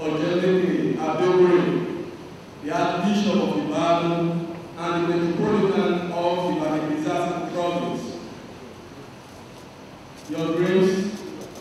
Ojeleke Adewere, the Archbishop of Ibadan and the Metropolitan of Ibadan Ecclesiastical Province. Your Grace,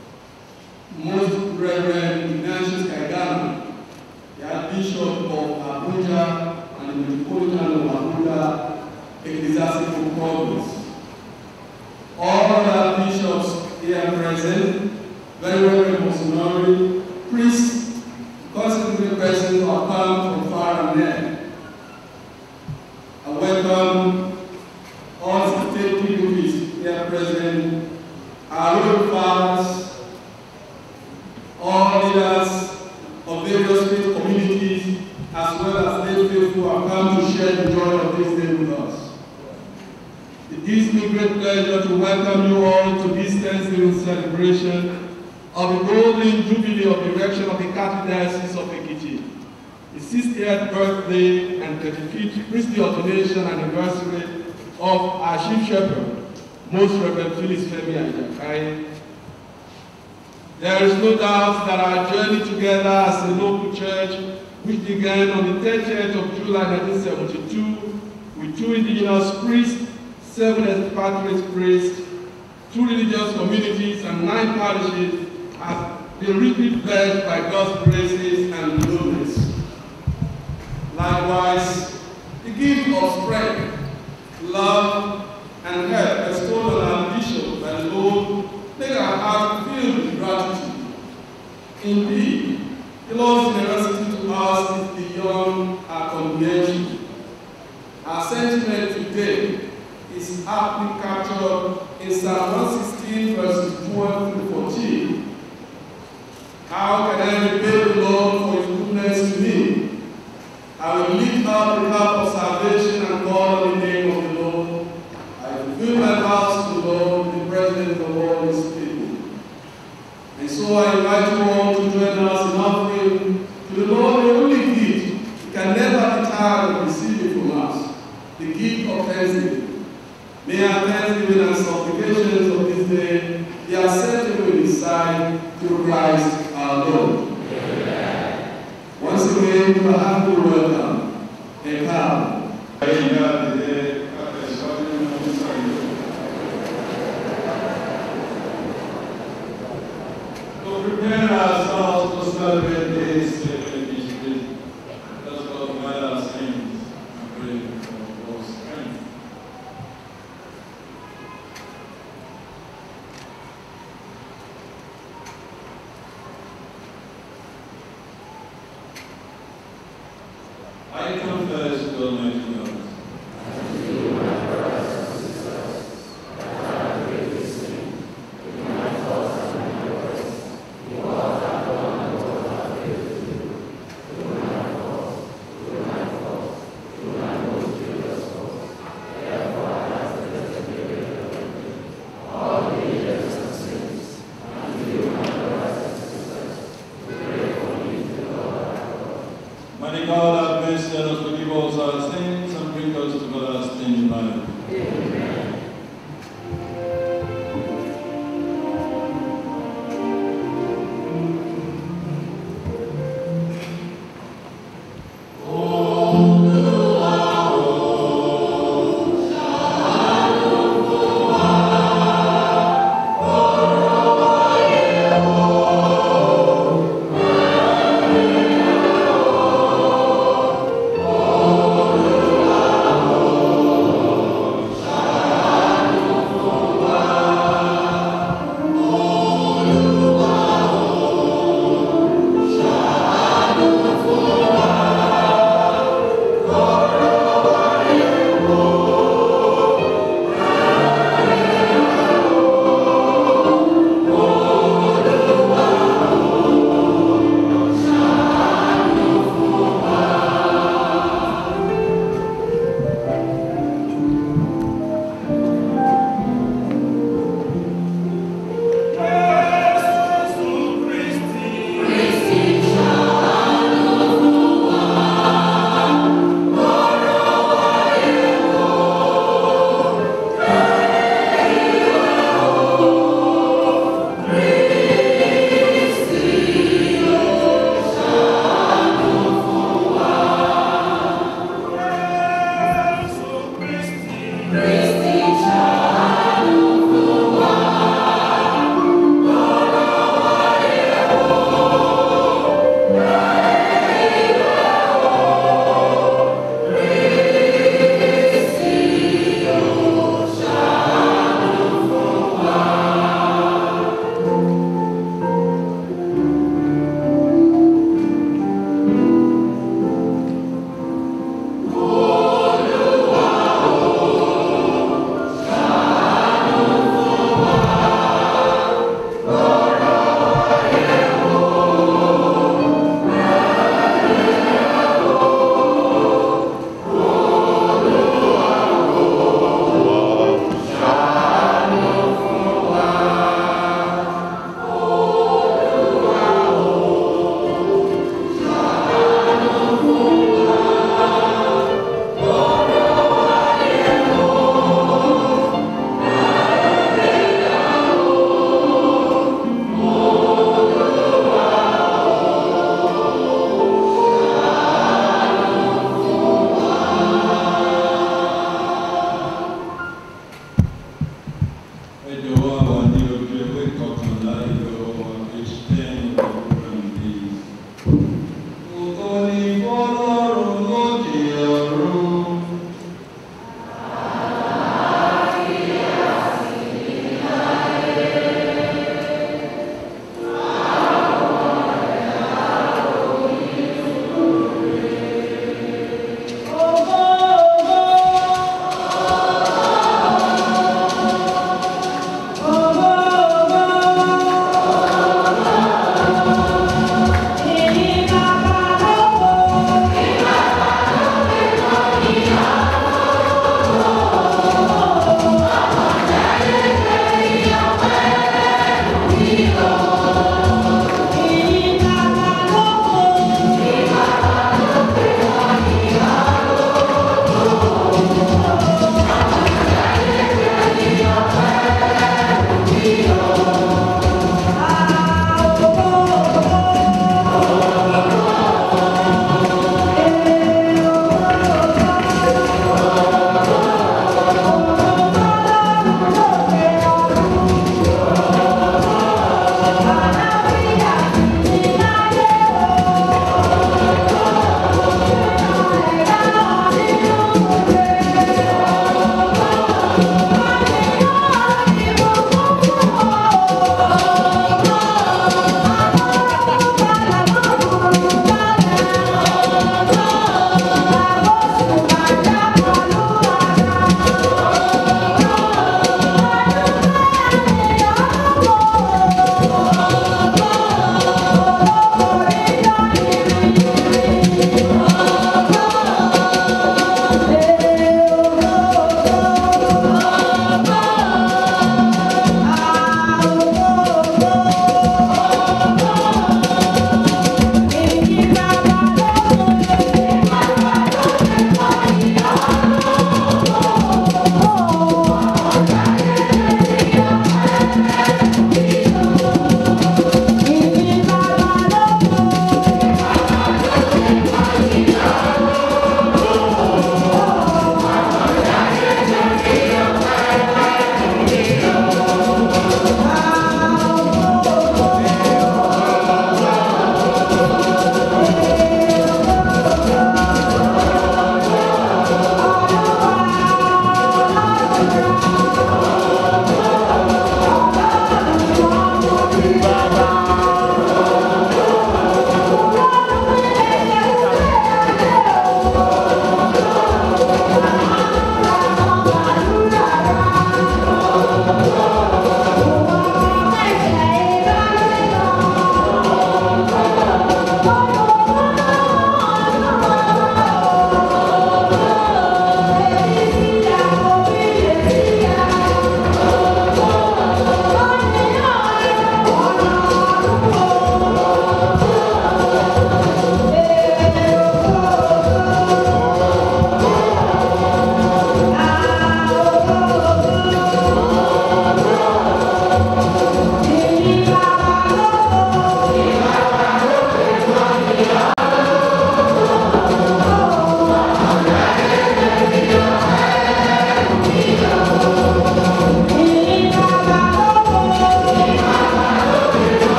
Most Reverend Ignatius Kaigana, the Archbishop of Abuja and the Metropolitan of Abuja Ecclesiastical Province. All other bishops here present, very Reverend Monsignori, priests, constituted persons who have come from far and near. I welcome all the state dignitaries here present, our royal fathers, all leaders of various faith communities, as well as state faithful who have come to share the joy of this day with us. It gives me great pleasure to welcome you all to this Thanksgiving celebration of the golden jubilee of the erection of the Catholic Diocese of Ekiti, the 60th birthday and 35th priestly ordination anniversary of our Chief Shepherd, Most Reverend Felix Femi Ajakai. There is no doubt that our journey together as a local church, which began on the 30th of July 1972 with 2 indigenous priests, 7 expatriate priests, 2 religious communities, and 9 parishes, have been richly blessed by God's graces and goodness. Likewise, the gift of strength, love, and help bestowed on our bishop by the Lord make our heart filled with gratitude. Indeed, the Lord's generosity to us is beyond our comprehension. Our sentiment today is aptly captured in Psalm 116, verses 12 through 14. How can I repay the Lord for his goodness to me? I will lift up the cup of salvation and call on the name of the Lord. I will fill my house to the Lord in the presence of all his people. And so I invite you all to join us in offering to the Lord the only gift he can never be tired of receiving from us, the gift of thanksgiving. May our thanksgiving and supplications of this day be acceptable in his sight through Christ our Lord. Amen. Once again, you are happily welcome. Amen. To prepare ourselves to celebrate this celebration, let us go to our saints and pray for God's strength. I confess to Almighty God. Mighty God, have mercy on us, forgive us our sins, and bring us to everlasting life. Amen. Oh,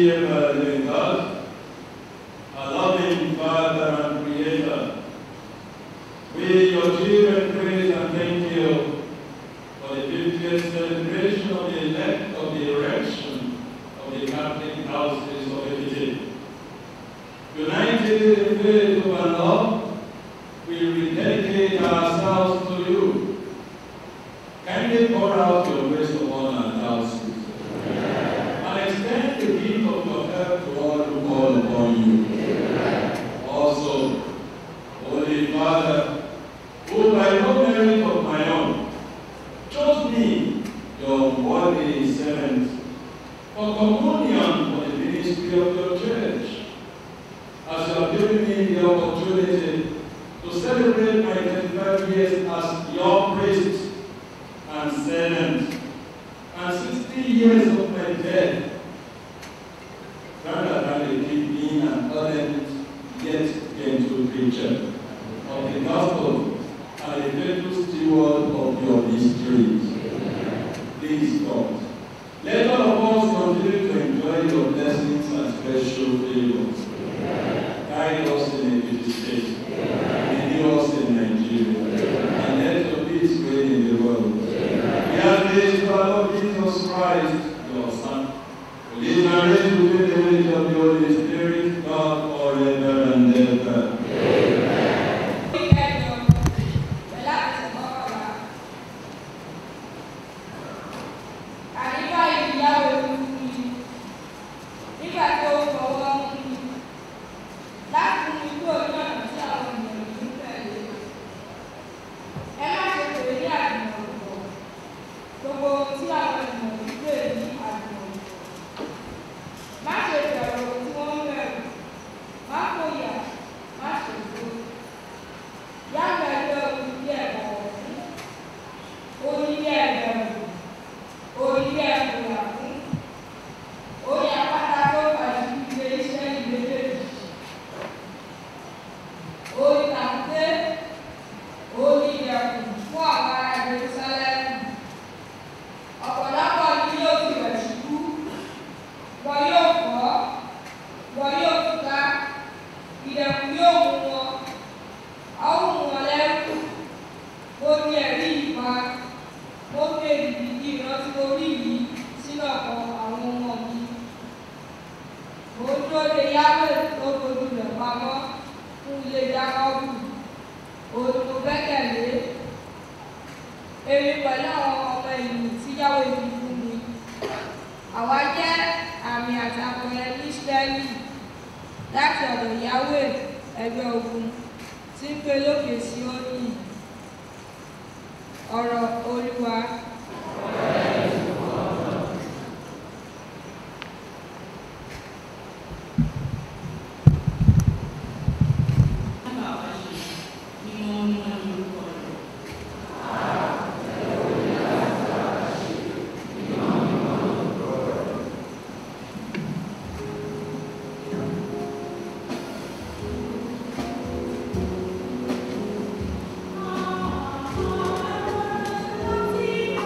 believe in God, a loving Father and Creator. We, your children, praise and thank you for the 50th celebration of the erection of the Catholic houses of Italy. United in faith and love, we rededicate ourselves to you. Kindly pour out your grace upon our houses and extend the gift of your help to all who call upon you. Also, Holy Father, who by no merit of my own chose me, your worthy servant, for communion for the ministry of your church, as you have given me the opportunity to celebrate my 25 years as your priest and servant, and 60 years of my death, rather than keep being an ardent yet gentle preacher of the gospel and a faithful steward of your mysteries. Please, God, let all of us continue to enjoy your blessings and special favors. Guide us in a good state, renew us in Nigeria, and let your peace reign in the world. We have praised to our Lord Jesus Christ, your Son, who lives and reigns within the unity of the Holy Spirit, God, forever and ever. láti ọ̀dọ̀ Yahweh ẹgbẹ́ ogun tí ń pè lókè Síónì. Ọ̀rọ̀ Olúwa. See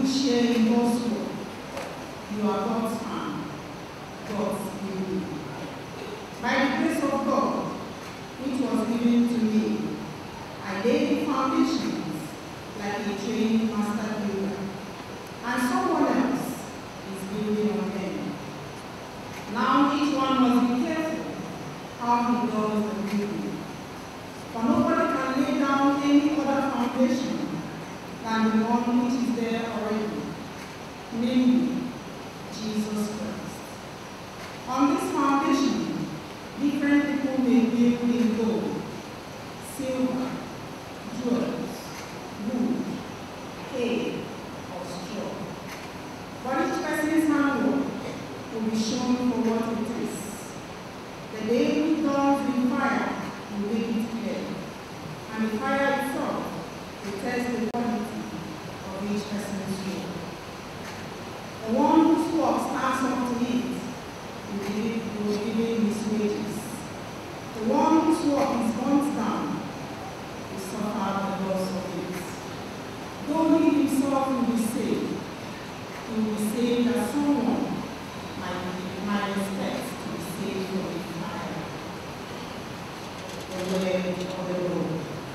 share in God's work. You are God's man, God's baby. By the grace of God, which was given to me, I laid the foundations like a trained master builder, and someone else is building on them. Now each one must be careful how he does the building. For nobody can lay down any other foundation than the one which is there already, namely Jesus Christ. On this foundation, different people may build in gold, silver, jewels, wood, hay, or straw. But each person's handwork will be shown for what it is. The day we dawns in fire will make it clear, and the fire itself will test the quality of each person's work. The one whose work stands up to it will be given his wages. The one whose work is burnt down will suffer the loss of it. Though he himself will be saved, he will be saved as someone might expect to be saved from the fire. The word of the Lord.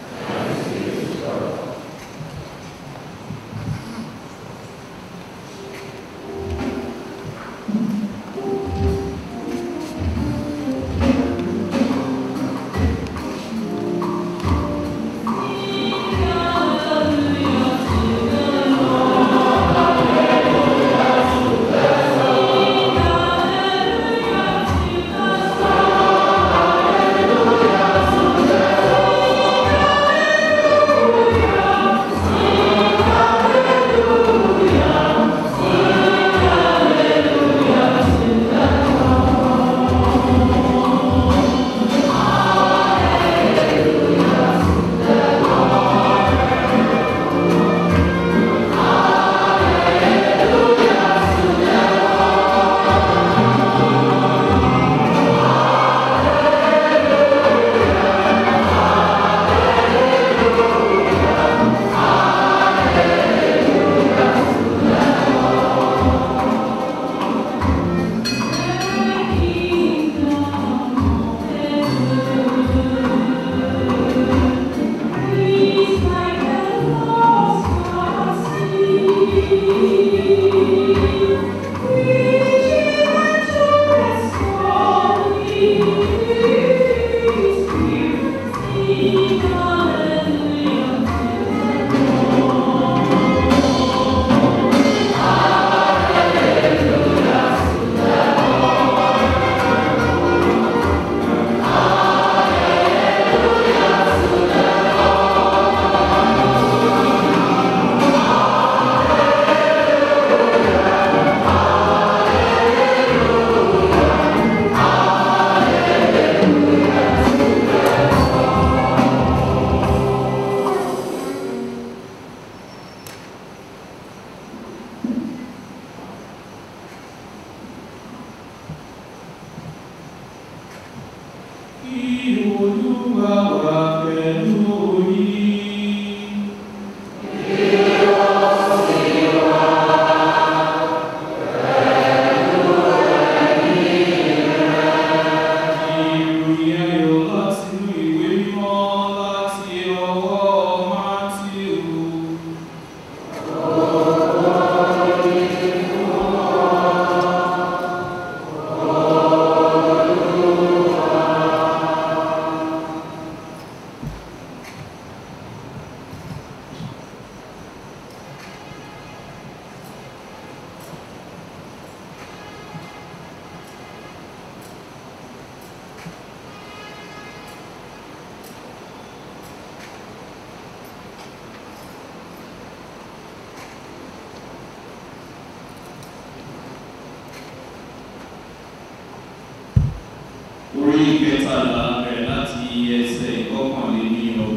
orí kẹtàlá bẹ̀rẹ̀ láti ẹsẹ̀ ìkọkànlélọ́gbọ̀n.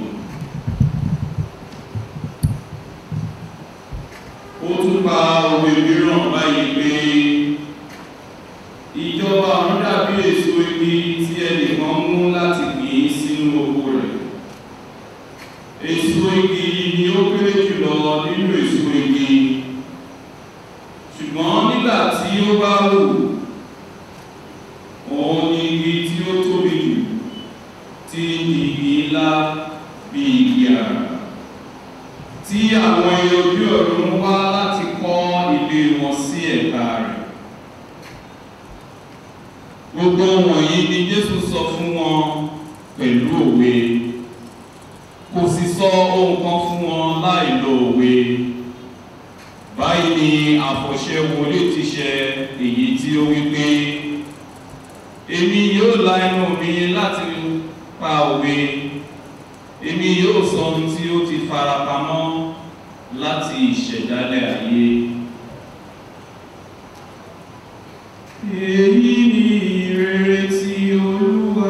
Ó tún pa òwe mìíràn báyìí pé ìjọba ọ̀run dàbí èso igi tí ẹnìkan mú láti gbìn sínú oko rẹ̀. Èso igi ni ó kéré jùlọ nínú èso igi, tí ó bá wù, òun ni igi tí ó tóbi jù, tí igi ńlá bí igi àrà, tí àwọn ẹyẹ ojú ọ̀run wá láti kọ́ ilé wọn sí ẹ̀ka rẹ̀. Gbogbo wọ̀nyí ni Jésù sọ fún wọn pẹ̀lú òwe, kò sì sọ ohun kan fún wọn láì lo òwe. Báyìí ni àfọ̀ṣẹ wòlíì ti ṣẹ, èyí tí ó wí pé, èmi yóò la ẹnu mi láti pa òwe, èmi yóò sọ ohun tí ó ti farapamọ́ láti ìṣẹ̀dálẹ̀ ayé. Èyí ni ìrere ti Olúwa.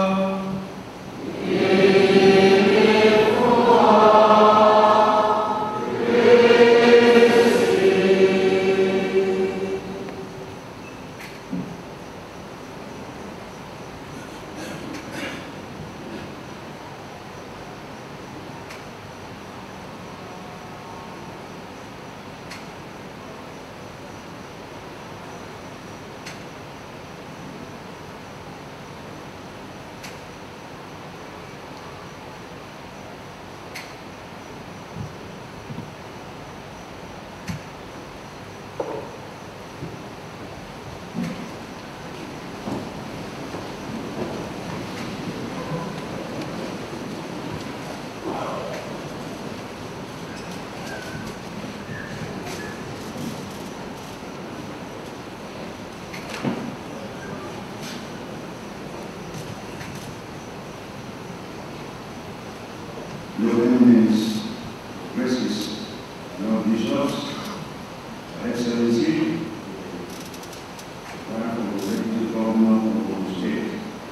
Your eminence, graces, your bishops, excellency, wonderful executive governor of the state.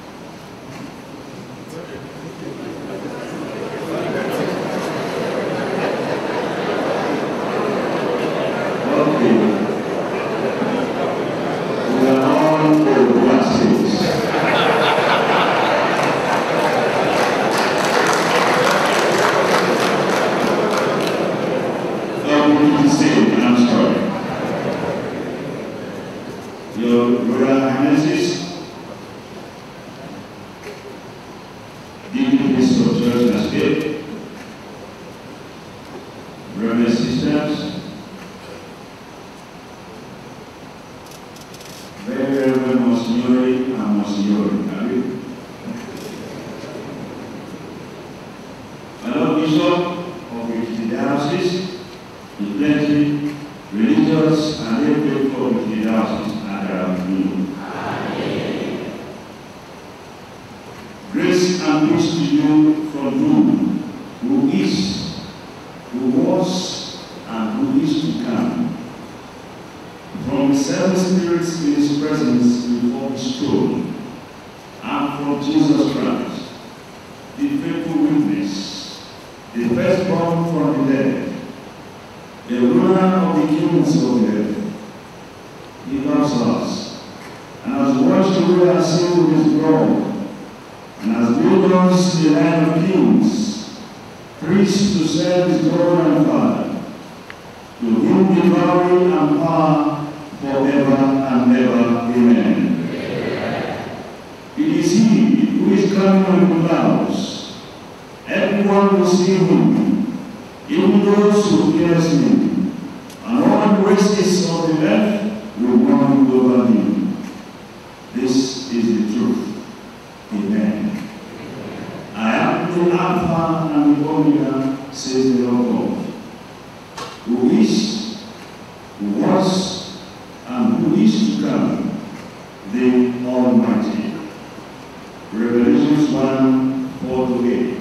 Okay. We are all the blessings. I'm sorry. Your Royal Highnesses, dignitaries of church and state, brothers and sisters, very Reverend Monsignori and Monsignori, Hello, Bishop of the Diocese, the plenty religious and lay faithful of the diocese and around you. Grace and peace to you from who is, who was, and who is to come. From the seven spirits in his presence before his throne, and from Jesus Christ, the faithful witness, the firstborn from the dead, the ruler of the kingdoms of the earth. He loves us, and has washed away our sin with his blood, and has built us the line of kings, priests to serve his God and Father. To him be glory and power forever and ever. Amen. It is he who is coming on the clouds. Everyone will see him, even those who fears him, and all the races of the earth will mourn over him. This is the truth. Amen. I am the Alpha and the Omega, says the Lord God, who is, who was, and who is to come, the Almighty. Revelations 1:4-8.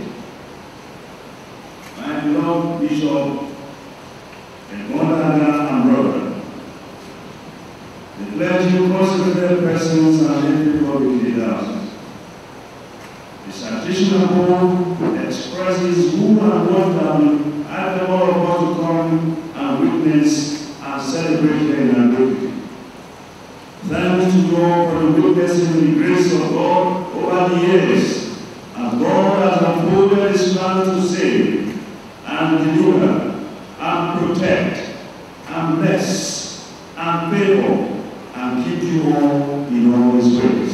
My beloved Bishop, and mother and brother, the clergy, consecrated persons, and every of the diocese. The citation above expresses who and what I have all of us to come and witness and celebrate here in Nairobi. Thanks to God for the witnessing the grace of God over the years, and God has unfolded his plan to save and deliver and protect and bless and favor all in all his ways.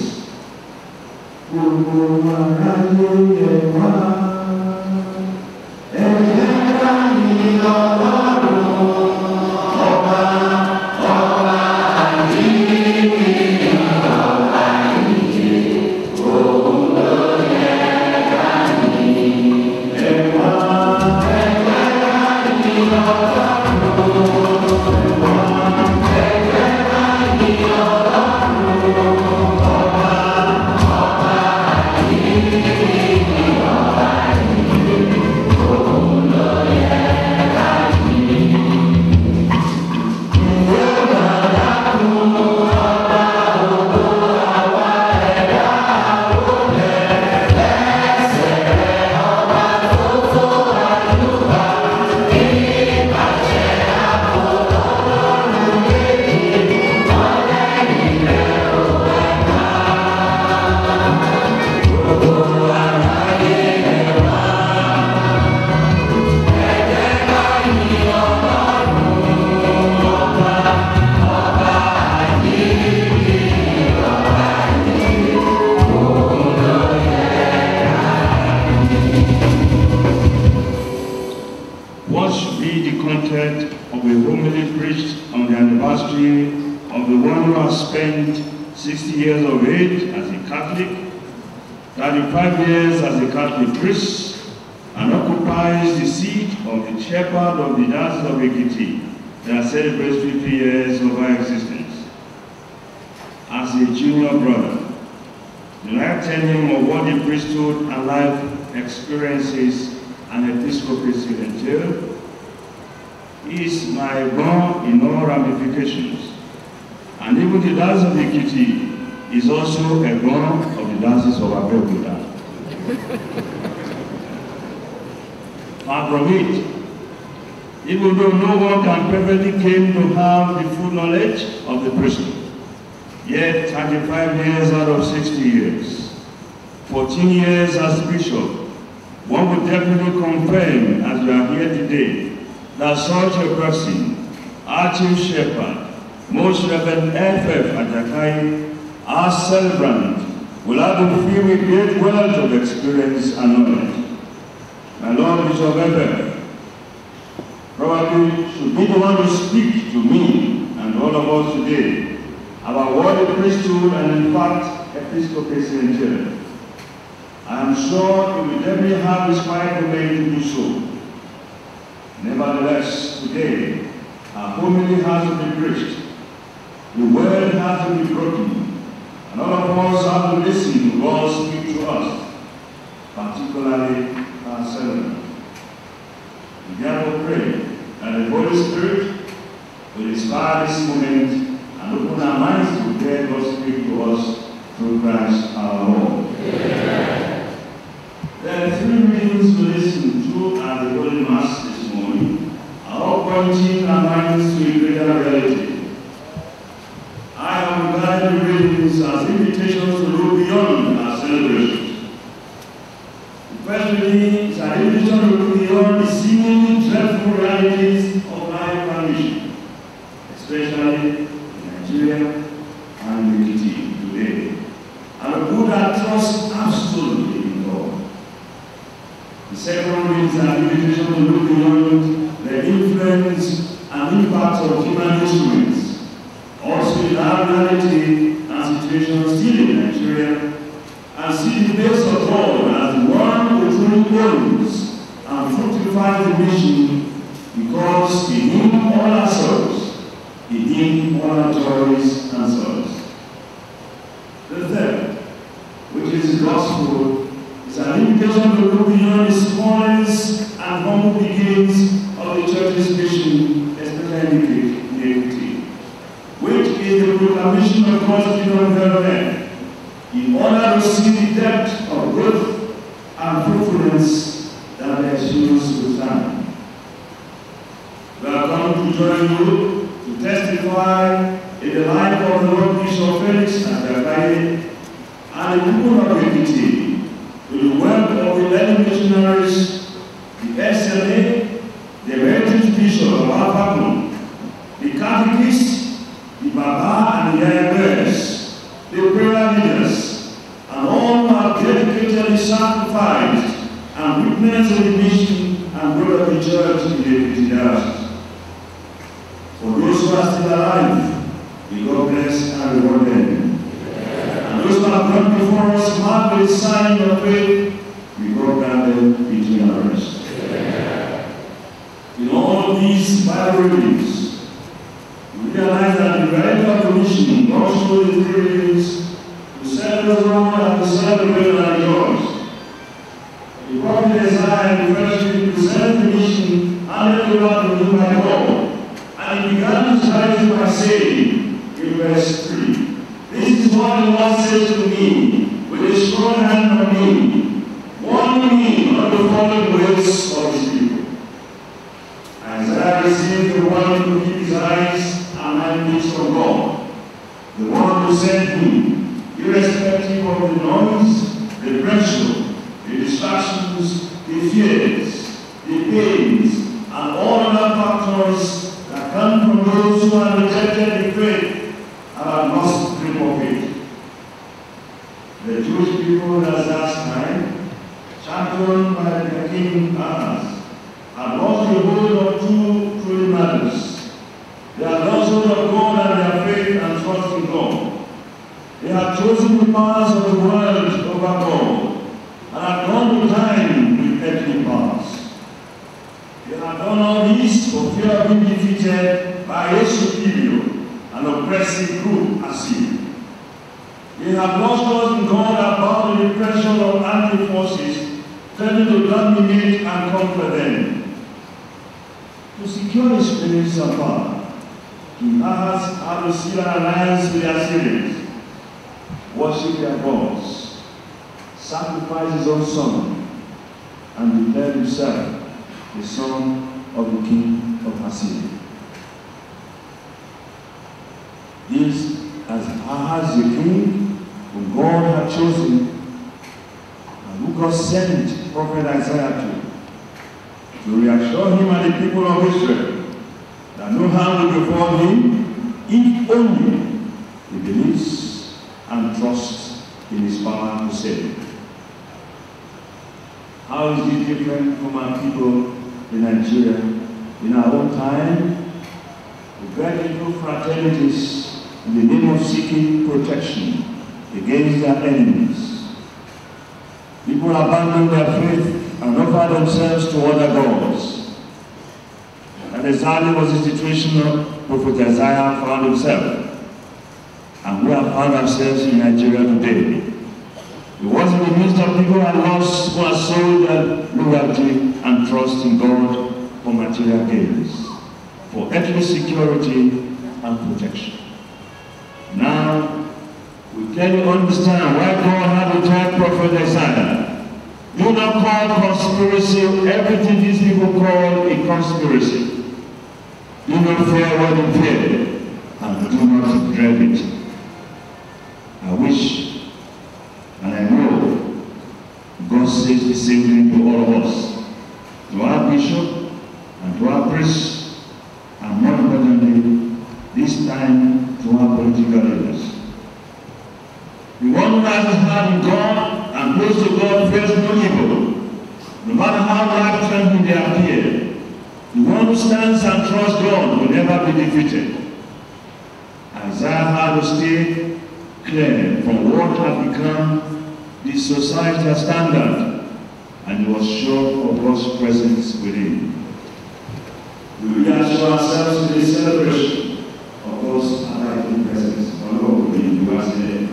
What should be the content of a homily preached on the anniversary of the one who has spent 60 years of age as a Catholic, 35 years as a Catholic priest, and occupies the seat of the shepherd of the Diocese of Ekiti that celebrates 50 years of our existence? As a junior brother, do I tell him of what the priesthood and life experiences and episcopacy entail? He is my born in all ramifications, and even the Diocese of Ekiti is also a born of the Diocese of Abeokuta. Far from it, even though no one can perfectly claim to have the full knowledge of the priesthood, yet 35 years out of 60 years, 14 years as bishop, one would definitely confirm, as we are here today, that such a person, our chief shepherd, Most Reverend F.F. Ajakai, our celebrant, will have been filled with great wealth of experience and knowledge. My Lord Bishop F.F. probably should be the one to speak to me and all of us today about what the priesthood and in fact episcopacy entail. I am sure he will definitely have his quiet domain to do so. Nevertheless, today, our homily has to be preached, the word has to be broken, and all of us have to listen to God speak to us, particularly our celebrant. We therefore pray that the Holy Spirit will inspire this moment and open our minds to hear God speak to us through Christ our Lord. Amen. There are three readings to listen to at the Holy Mass this morning, all pointing our minds to a greater reality. I have regarded the readings as invitations to look beyond our celebrations. The first reading is an invitation to look beyond the seemingly dreadful realities of life and mission, especially in Nigeria and Ekiti today, and a good that trusts absolutely in God. The second reading is an invitation to look beyond the influence and impact of human instruments, also in our reality and situation still in Nigeria, and see the face of God as the one who truly owns and fructifies the mission, because in Him all our souls, in Him all our joys and sorrows. The third, which is the gospel, is an invitation to look beyond the smallest and humble beginnings of the church's mission, especially in Ekiti, which is the proclamation of God's kingdom here on earth, in order to see the depth of growth and fruitfulness that ensues with time. We are come to join you to testify in the life of the Lord Bishop Felix Ajakai and the people of Ekiti to the work of the early missionaries, the SLA, the Heritage Bishop of Apapon, the Catechists, the Baba and the Yayabers, implement the mission and grow up the church in the diocese. For those who are still alive, may God bless and reward them. And those who have gone before us, mark with the sign of faith, may God grant them eternal rest. In all of these Bible readings, we realize that the writer of the mission also the privilege to serve the Lord and to serve the will and yours. The prophet Isaiah refers to the present the mission under the Lord to do by God. And he began to try it by saying, in verse 3, "This is what the Lord says to me, with a strong hand on me, warning me not to follow the ways of his people." Isaiah received the warning to keep his eyes and mind fixed on God, the one who sent him, irrespective of the noise, the pressure, the distractions, the fears, the pains, and all other factors that come from those who have rejected the faith and have lost grip of it. The Jewish people at that time, championed by the king Ahaz, had lost the hold of two true matters. They had lost hold of God and their faith and trust in God. They had chosen the powers of the world over God and had gone to time with earthly powers. They had done all this for fear of being defeated by a superior and oppressive group Assyria. They had lost trust in God about the pressure of anti-forces trying to dominate and conquer them. To secure his place and power, King Ahaz had to seal an alliance with the Assyrians, worship their gods, sacrifice his own son, and declare himself the son of the king of Assyria. This, as Ahaz the king, whom God had chosen, and who God sent prophet Isaiah to reassure him and the people of Israel that no harm will befall him if only he believes and trusts in his power to save. How is it different from our people in Nigeria? In our own time, we get into fraternities in the name of seeking protection against their enemies. People abandon their faith and offer themselves to other gods. And exactly was the situation of Prophet Isaiah found himself. And we have found ourselves in Nigeria today. It was in the midst of people who are lost, who are sold their loyalty and trust in God for material gains, for earthly security and protection. Now, we clearly understand why God had to tell Prophet Isaiah, do not call conspiracy everything these people call a conspiracy. Do not fear what you fear, and do not dread it. I wish, and I know, God says the same thing to all of us, to our bishop and to our priests, and more importantly, this time to our political leaders. The one who has his heart in God and close to God fears no evil, no matter how life-threatening they appear. The one who stands and trusts God will never be defeated. Isaiah had to stay clear from what had become the societal standard, and he was sure of God's presence within. We reassure ourselves in this celebration of God's abiding presence. Lord, we do as today.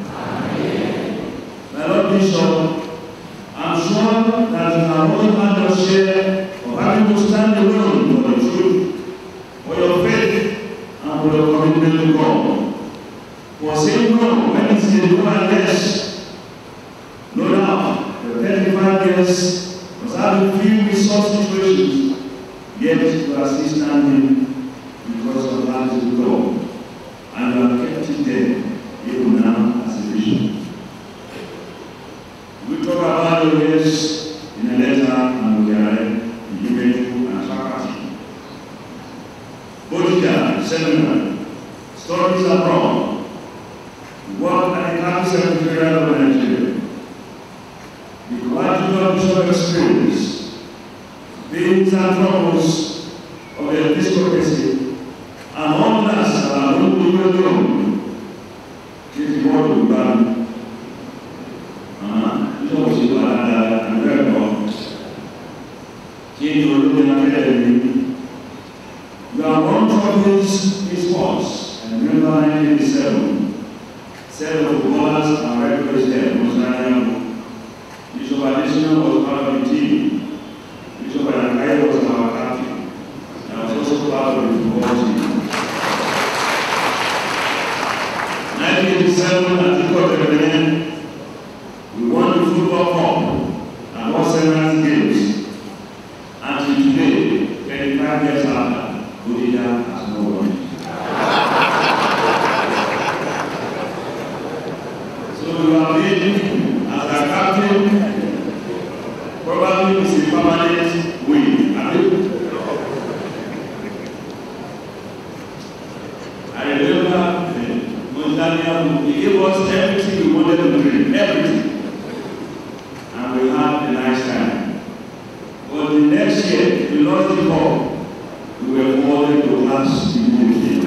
My Lord Bishop, I'm sure that you have all had your share of having to stand alone for the truth, for your faith, and for your commitment to God. For saying no when it's a do and less. No doubt, the 35 years was having few with such situations, yet you are still standing because of that with God. And you have kept it there, even now as a vision. We talk about the years in a letter and we are given and faculty. Bodhika, seminar, stories abroad. We work at the Campus Secretariat of Nigeria. The graduate bishop experience pains and troubles of the episcopacy, and honors that are not being alone, is the word of God. You are one of his boss, and remember 1987, set of borders and records there, Bishop Additional was part of the team. Bishop Anakai was our captain. And I was also part of the football team. 1987, at the Court of the we won the football cup and won several games. Until today, 25 years after, Bodija has no one. So you are being, as a captain, probably is a permanent win. I remember Montalia, he gave us everything we wanted to drink, everything. And we had a nice time. But the next year, we lost the cup. We were awarded to last immediately.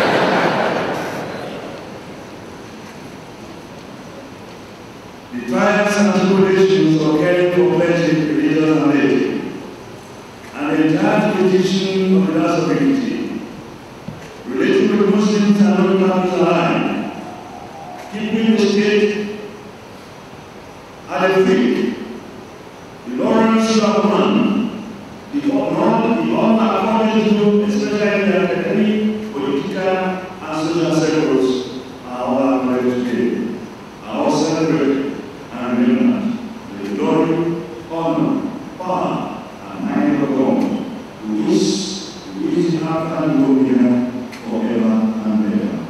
The trials and tribulations of caring for pledging religion and faith, and the entire tradition of the last community, relating with Muslims and non-Muslims alike, keeping the state at the feet, the Lawrence of one, the honor according to especially the academic, political, and social circles are all acknowledged today, are all celebrated and remembered. The glory, honor, power, and might of God, who is Alpha and Omega, forever and ever.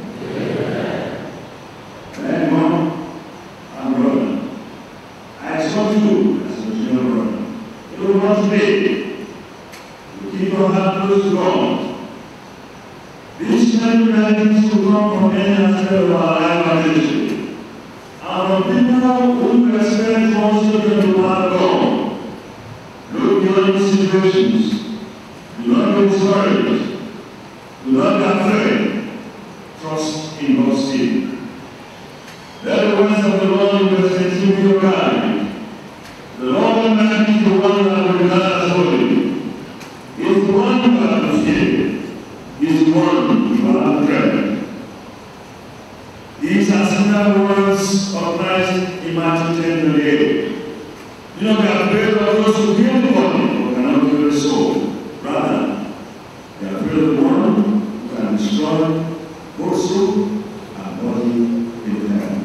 Then, Mom and brother, I exhort you as a general brother, you will not fail. You keep your heart close to God. These realities will come from any aspect of our life and ministry, and from people who expect us to be to God. Look beyond situations. Do not be discouraged. Do not be afraid. Trust in God's will. Let the words of the Lord will continue your guide. The Lord Almighty is the one that will regard as holy. He is the one you have to fear. He is the one you have to dread. These are similar words of Christ in Matthew 10:28. Do not be afraid of those who kill the body but cannot kill the soul. Rather, be afraid of the one who can destroy both soul and body in hell.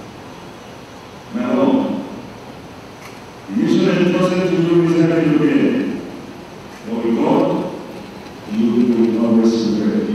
My Lord, the mission entrusted to you is heaven again. For with God, you will always be ready.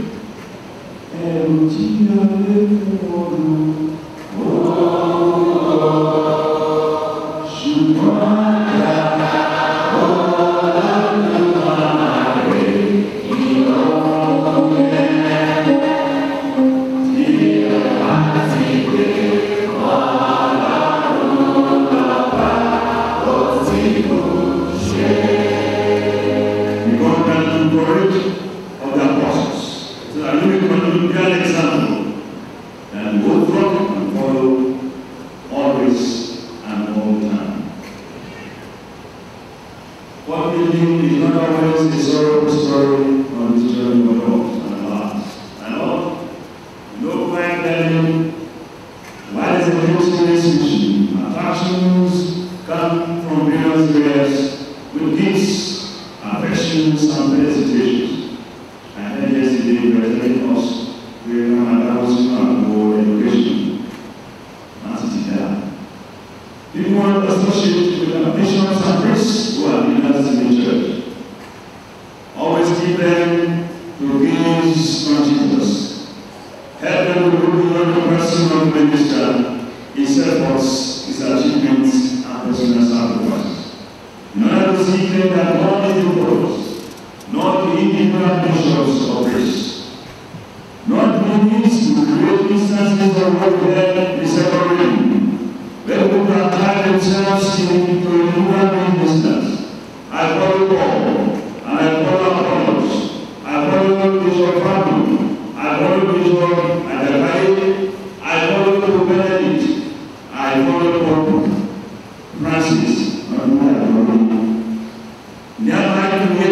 I call you all.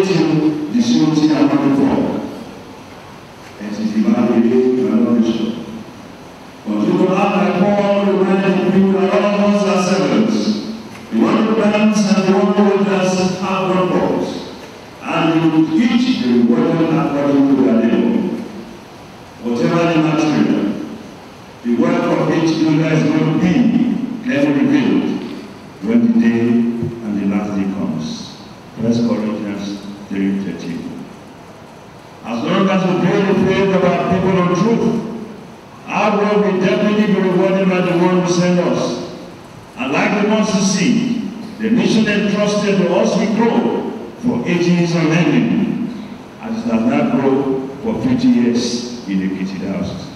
to disunity among the flock. It is divided by knowledge. But you will have like Paul reminded people that all of us are servants. The one who plants and the one who does have one purpose. And you will each be rewarded according to their labor. Whatever the material, the work of each builder is going to be clearly revealed when the day and the last day comes. 1 Corinthians 3:13. As long as we build the faith of our people on truth, our work will definitely be rewarded by the one who sent us. And like the mustard seed, the mission entrusted to us will grow for ages on ending, as it has not grown for 50 years in the kitchen houses.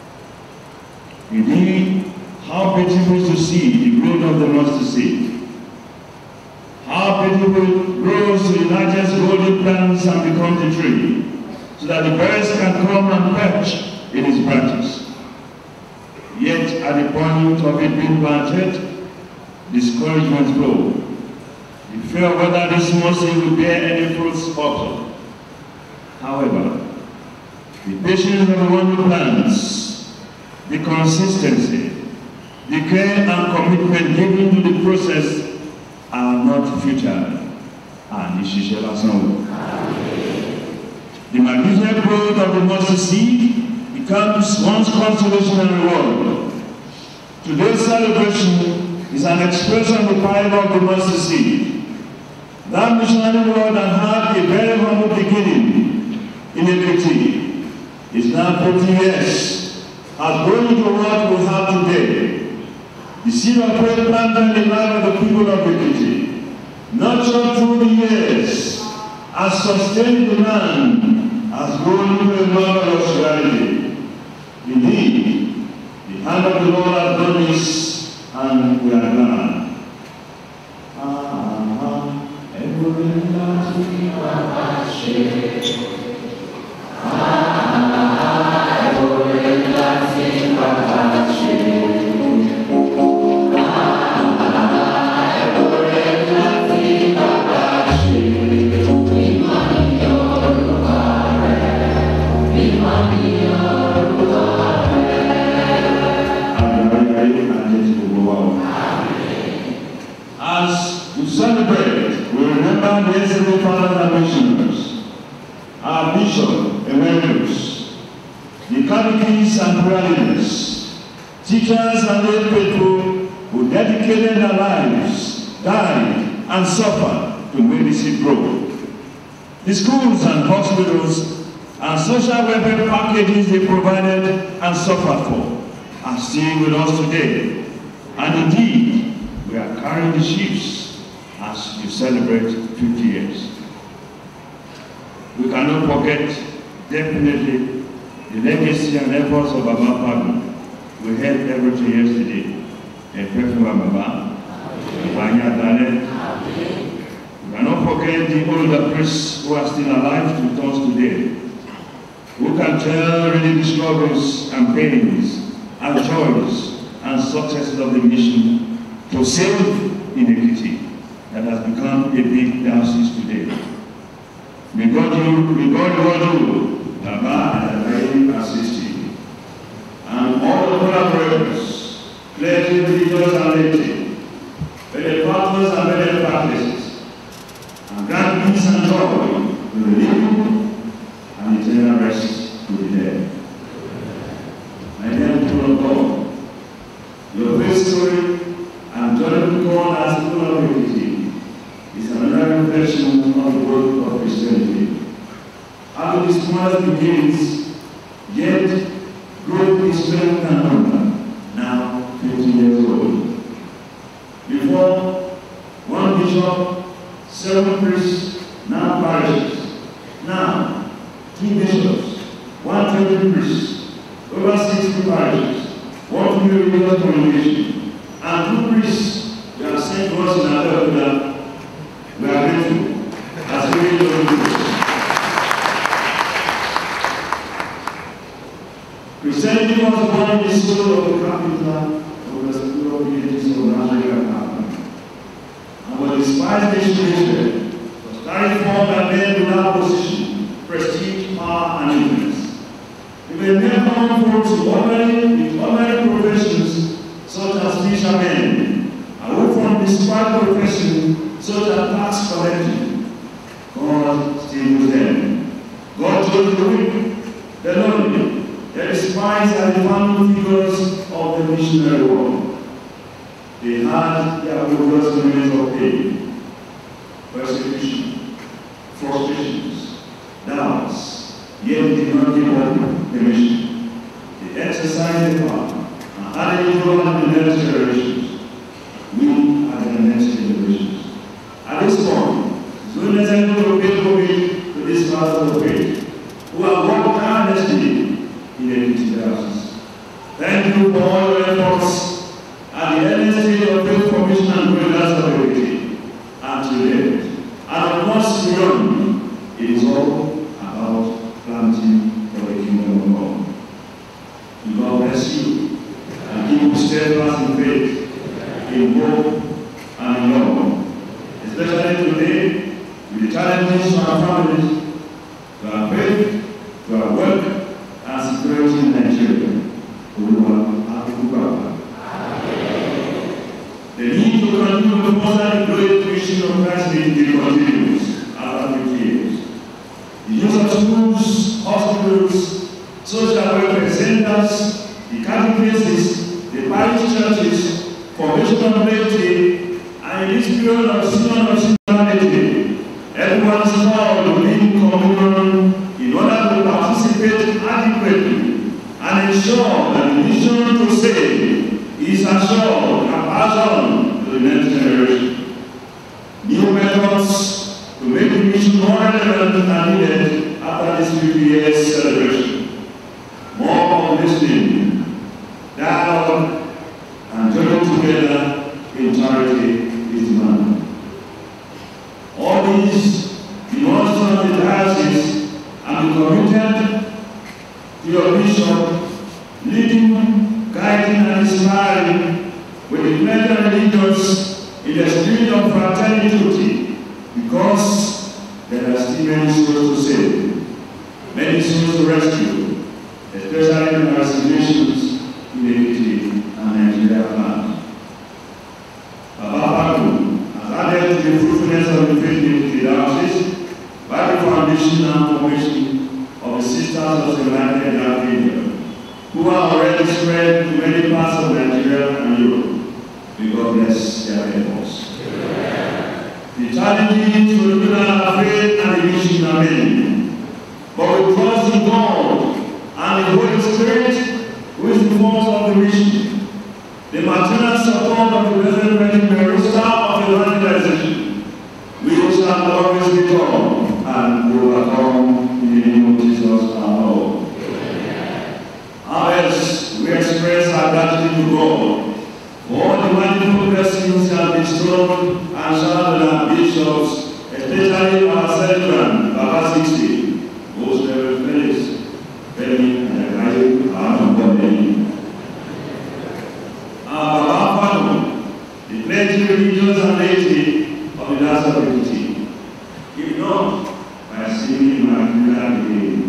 Indeed, how beautiful to see the growth of the mustard seed. How beautiful it grows to the largest golden plants and becomes a tree, so that the birds can come and perch in its branches. Yet, at the point of it being planted, discouragement flows. The fear of whether this mustard will bear any fruits also. However, the patience of the one who plants, the consistency, the care and commitment given to the process are not futile, and it shall last long. The magnificent growth of the mustard seed becomes one's consolation and reward. Today's celebration is an expression of the power of the mustard seed. That missionary world that had a very humble beginning in Ekiti is now 50 years, has grown into what we have today. The seed of faith planted in the life of the people of Ekiti, nurtured through the years, has sustained the land, has grown into a marvelous reality. Indeed, the hand of the Lord has done this, and we are glad. As we celebrate, we remember the Yesterday Fathers and Missionaries, our Bishop Emeritus, the catechists and prayer leaders, teachers and lay faithful who dedicated their lives, died, and suffered to make the seed grow. The schools and hospitals and social welfare packages they provided and suffered for are still with us today. And indeed, we are carrying the sheaves as we celebrate 50 years. We cannot forget, definitely, the legacy and efforts of Baba Pagu. We had everything yesterday. A prayer for Baba. We cannot forget the older priests who are still alive with us today, who can tell really the struggles and pains and joys and successes of the mission to save iniquity that has become a big diocese today. May God reward you, Baba, and may assist you. And all the collaborators, clergy, religious and laity, benefactors and benefactresses, and grant peace and joy to the living and eternal rest to the dead. My dear people of God, your faith story and joining God as full of unity is another reflection of the work of Christianity. After this month begins, yet growth is strength and number, now 50 years old. Before, one bishop, 7 priests, now parishes. Now, 2 bishops, 120 priests, over 60 parishes, 1 religious congregation, and 2 priests. We have sent to us in our that we are grateful as we do. Christianity was born in the soul of the capital of the school of villages of Nigeria and Africa. And was despised nation, was carried forth and made prestige, power, and influence. They were mere common folks with ordinary professions such as fishermen, and who from described profession such as tax collecting. God still used them. God chose the weak, the lonely, the despised, and the founding figures of the missionary world. They had their glorious moments of pain, persecution, frustrations, doubts, yet did not give up the mission. They exercised the power and added it on the next generations. We are the next generations. At this point, it's not necessary to pay homage to these fathers of faith who have worked tirelessly in the literaries. Thank you for all your efforts at the early stage of faith formation and greatness of everything, and today. And of course, beyond, it is all about planting for the kingdom of God. God bless you and keep you steadfast in faith, in hope, and in love. Especially today, with the challenges to our families, to our faith, to our work, and security in Nigeria. The need to continue to foster the great mission of Christ continues after 50 years. The use of schools, hospitals, social welfare centers, the catechesis, the parish churches, formation of laity, and in this period of season of seasonality, everyone is called to live in communion in order to participate adequately and ensure that the mission to save is assured and passed on to the next generation. New methods to make the mission more relevant and needed after this 50 years celebration. More listening, dialogue, and joining together in charity is demanded. All these demonstrations of the diocese and be committed to your bishop, leading, guiding, and inspiring with the pleasure religious in the spirit of fraternity, because there are still many souls to save, many souls to rescue, especially in our situations in Italy and Nigeria land. Baba Paku has added to the fruitfulness of the faith in the diocese by the foundation and formation of the Sisters of the United Archangel, who are already spread to many parts of Nigeria and Europe. May God bless their efforts. The challenges to the faith and the mission are many, but we trust in God and the Holy Spirit, who is the force of the mission, the maternal support of the Blessed Virgin Mary, star of evangelization. We shall always be taught and overcome in the name of Jesus our Lord. Others, we express our gratitude to God for all the wonderful blessings He has bestowed and showered on our bishops, especially our celebrant, Baba 60, most Reverend Felix, Femi, and the guy out of body. Our Baba Pano, the plenty religious and laity of the last of the city. If not, by singing Magdalene again.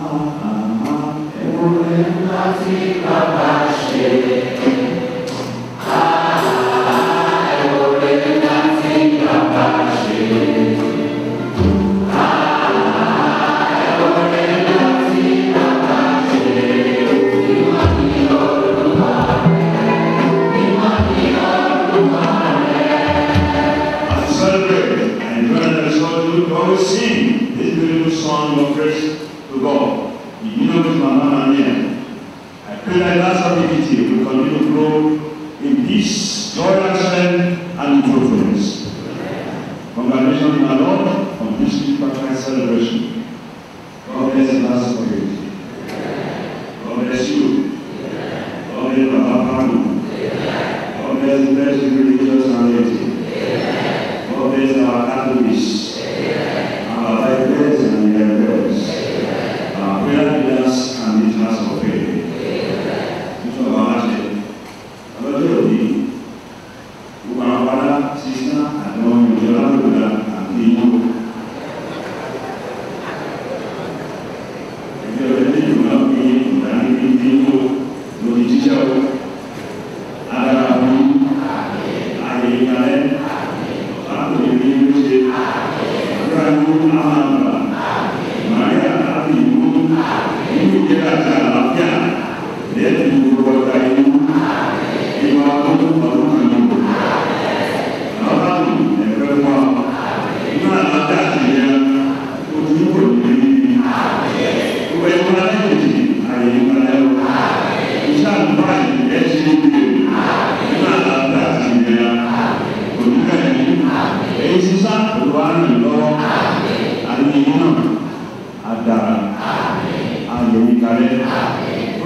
Always sing this beautiful song of praise to God. You know this, Mama Mia. I pray that last ability will continue to grow in peace, joy, and strength, and fruitfulness. Congratulations, my Lord, on this perfect celebration. God bless the last ability. God bless you. God bless Baba Panu. God bless the blessed religious and laity. God bless our Catholics. Our prayers and their prayers, our prayer leaders and leaders of faith. Which of our actually, our Jodi, who are father, sister, and one of the and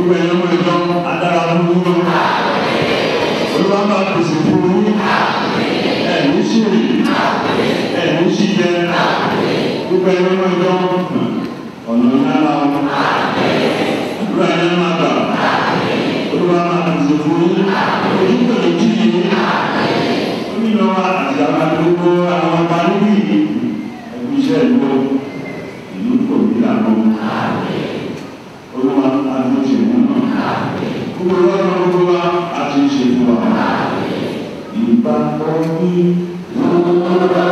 gbogbo ẹ̀yọ́ mọ́ ẹjọ́ adára fún yín olúwa máa pèsè fún yín ẹ̀mí ṣìrì ẹ̀mí ṣìjẹ gbogbo ẹ̀yọ́ mọ́ ẹjọ́ ọ̀nà ìnára wọn àdúrà ẹ̀yọ́ máa gbà olúwa máa pèsè fún yín ojú pẹ̀lú kí yín nínú àti àwọn gbogbo àwọn ọba níbí ẹ̀kú iṣẹ́ ìlú kò ní àwọn olúwa àti òṣèlú náà gbogbo lọ́wọ́ gbogbo wa àti ìṣèlú wa ìgbàgbọ́ ní lọ́wọ́.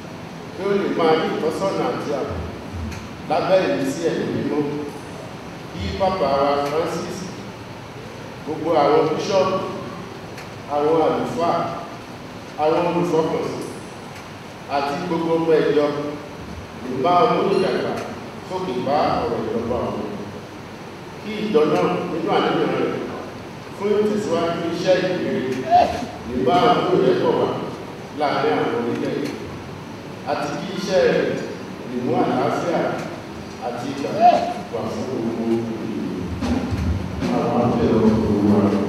máa ní ìtọ́sọ́nà àti ààbò lábẹ́ ìrísí ẹ̀mí mímọ́ kí kí Pàpà wa Francis, gbogbo àwọn bíṣọ́ọ̀bù, àwọn àlùfáà, àwọn olùfọkànsìn àti gbogbo ọmọ ìjọ lè bá olùdàgbà sókè bá ọ̀rọ̀ ìjọba ọ̀hún. Kí ìjọ náà nínú àníyàn rẹ̀ fún ìtẹ̀síwájú iṣẹ́ ìgbèrè lè bá olùrẹ́pọ̀ wá láàrin àwọn orílẹ̀-èdè àti kí iṣẹ́ rẹ̀ lè mú àlàáfíà àti ìgbà wà fún gbogbo àwọn abẹ́rẹ́ òwúrọ̀ rẹ̀.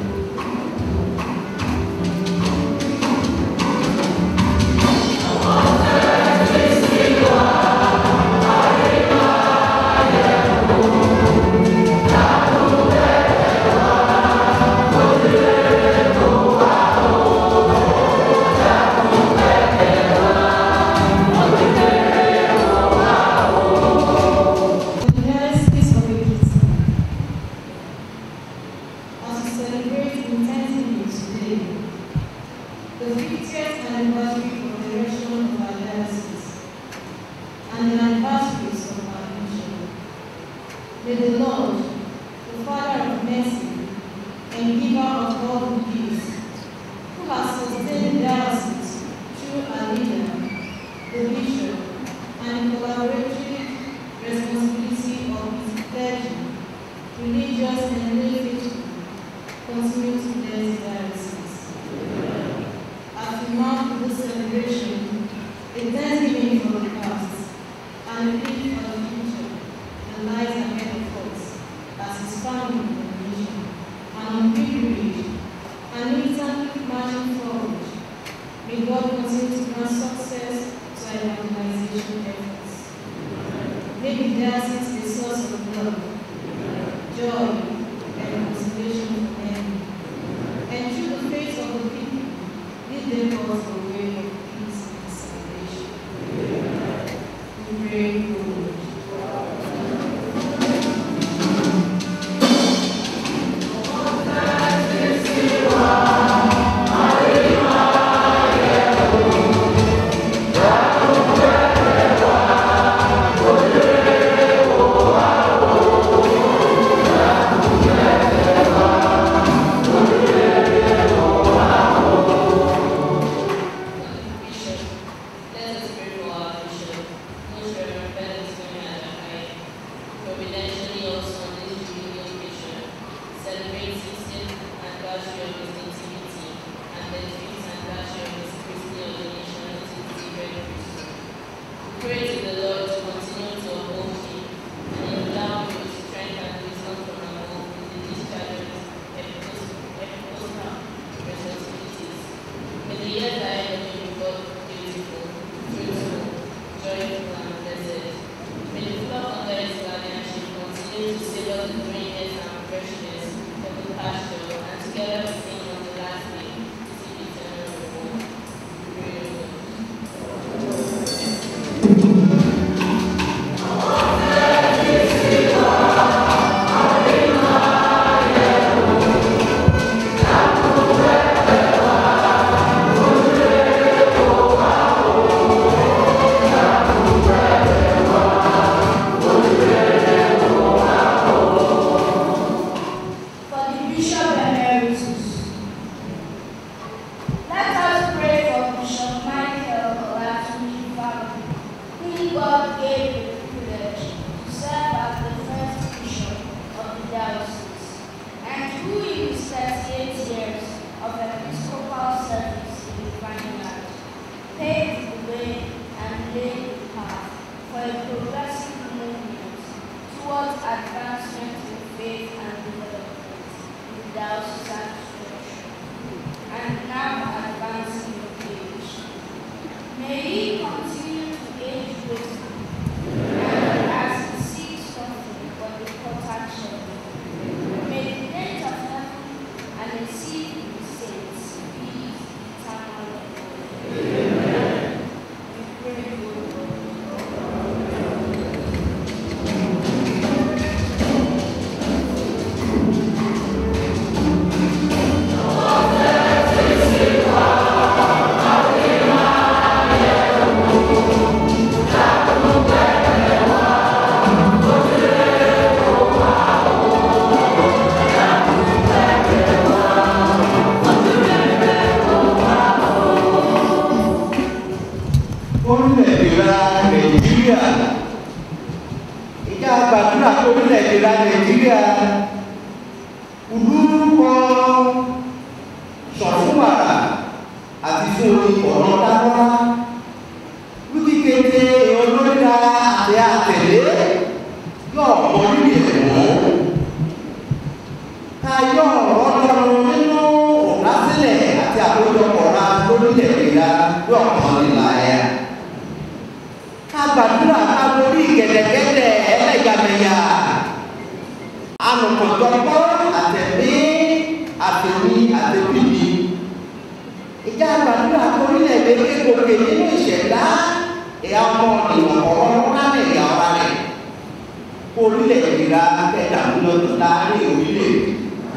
Nàìjíríà. Ìjà gbàdúrà tó orílẹ̀-èdè ra Nàìjíríà. Olúkọ sọ fún wàrà àti fún ọ̀nà dáná. Lúkìkété olóríta àti àtẹ̀lé yóò mọ níbi ẹ̀wọ̀n. Ká yọ ọ̀rọ̀ nínú ọ̀dásílẹ̀ àti àkójọpọ̀ ra lórílẹ̀-èdè ra yóò kàn nílà ẹ̀. Ká gbàdúrà ká lórí gẹ̀dẹ̀gẹ̀dẹ̀ ẹlẹ́yàmẹ̀yà. Ànùkọ̀jọpọ̀ àtẹ̀mí àtẹ̀mí àtẹ̀mí. Ìjà gbàdúrà orílẹ̀-èdè kékòkè nínú ìṣẹ̀dá ìyá ọmọ ìwọ̀n ọ̀rọ̀ lánàá ìyá ọba rẹ̀. Orílẹ̀-èdè ra kẹta lọ́dún láàrin orílẹ̀-èdè.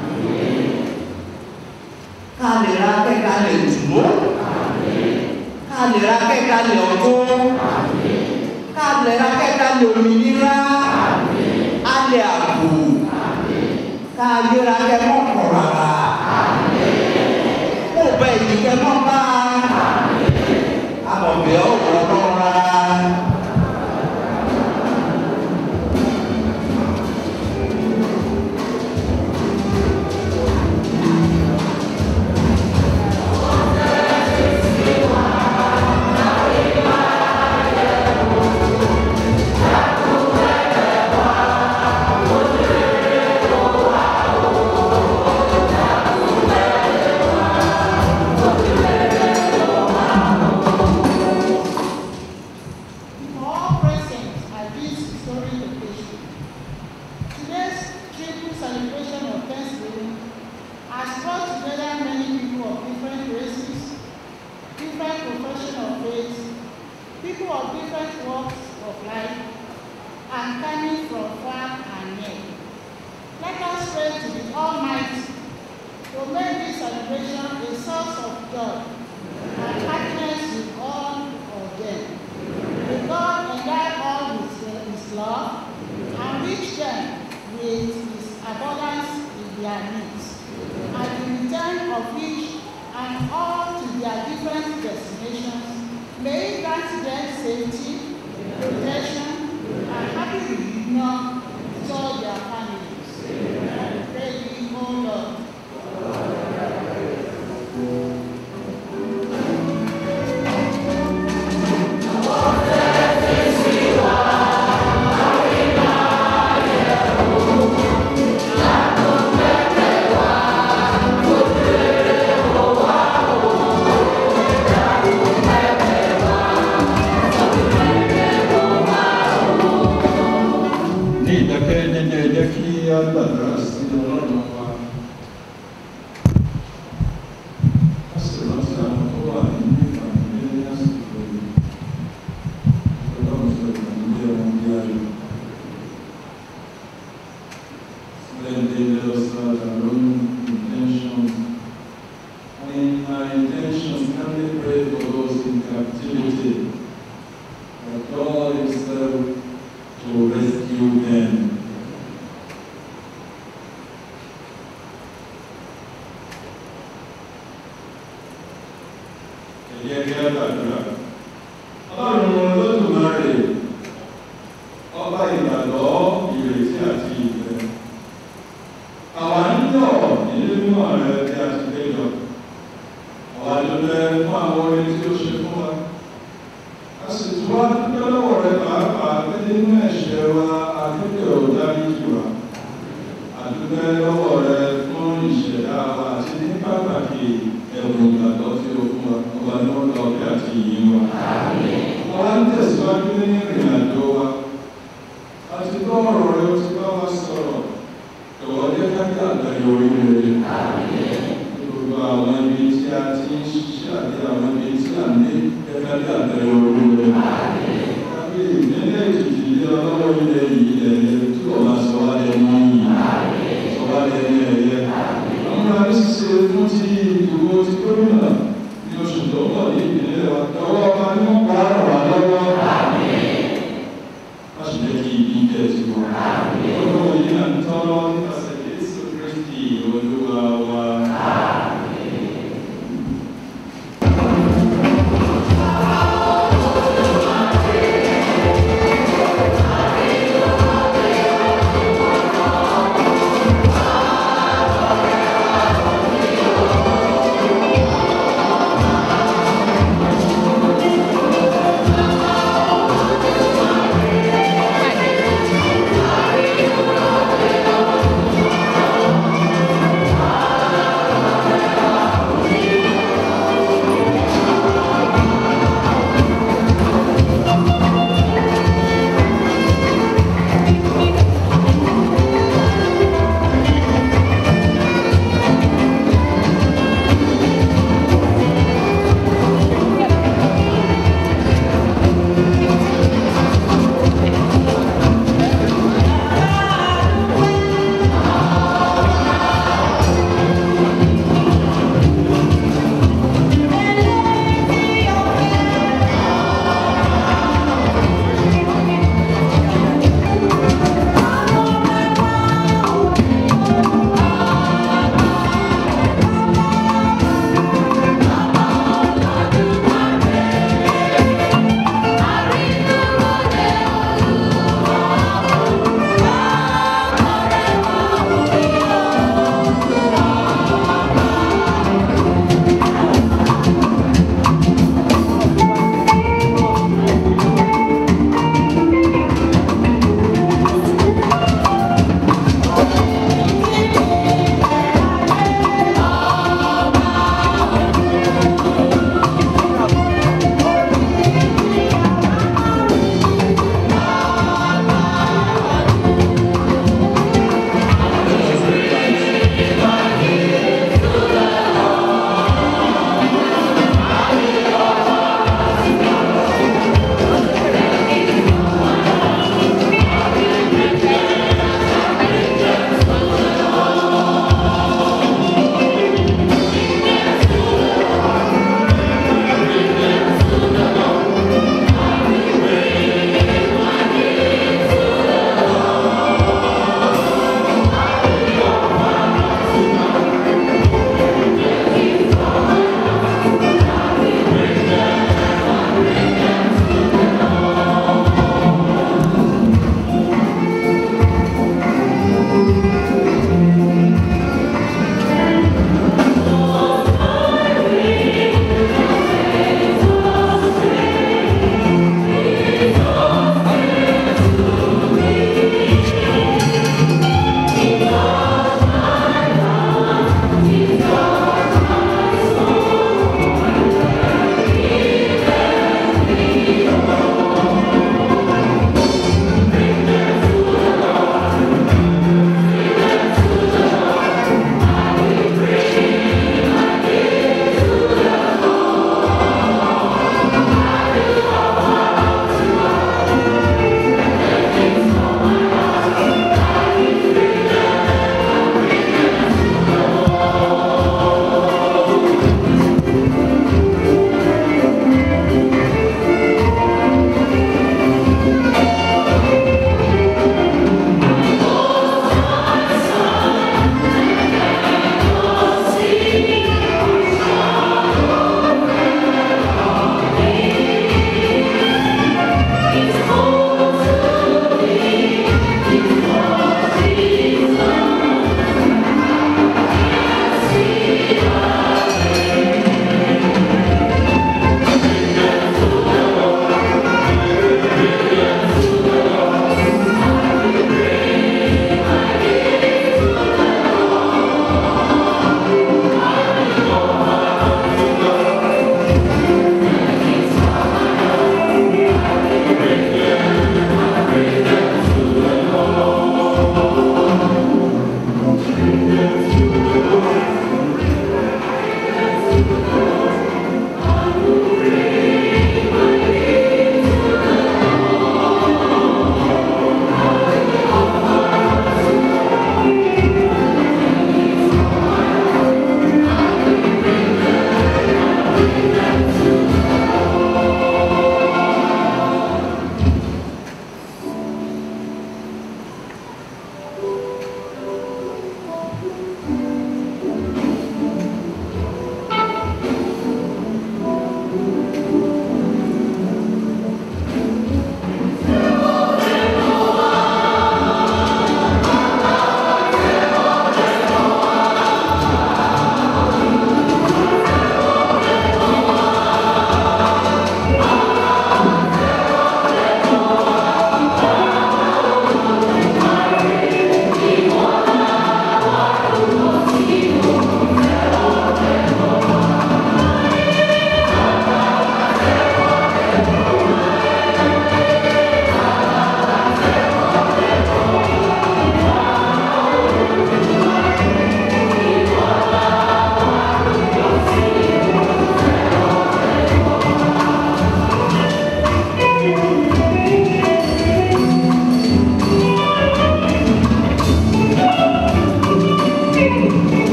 Ká lè ra kẹta lè dùnú. Ká lè ra kẹta lè ọdún. Ká lè ra kẹta lè òmìnira. Á lè àbò. Ká yẹra kẹmọ́ kọ̀ọ̀rọ̀. Kó bẹ ìdíkẹmọ́ bá. Àbọ̀bẹ̀ ọ̀rọ̀ lọ́ra.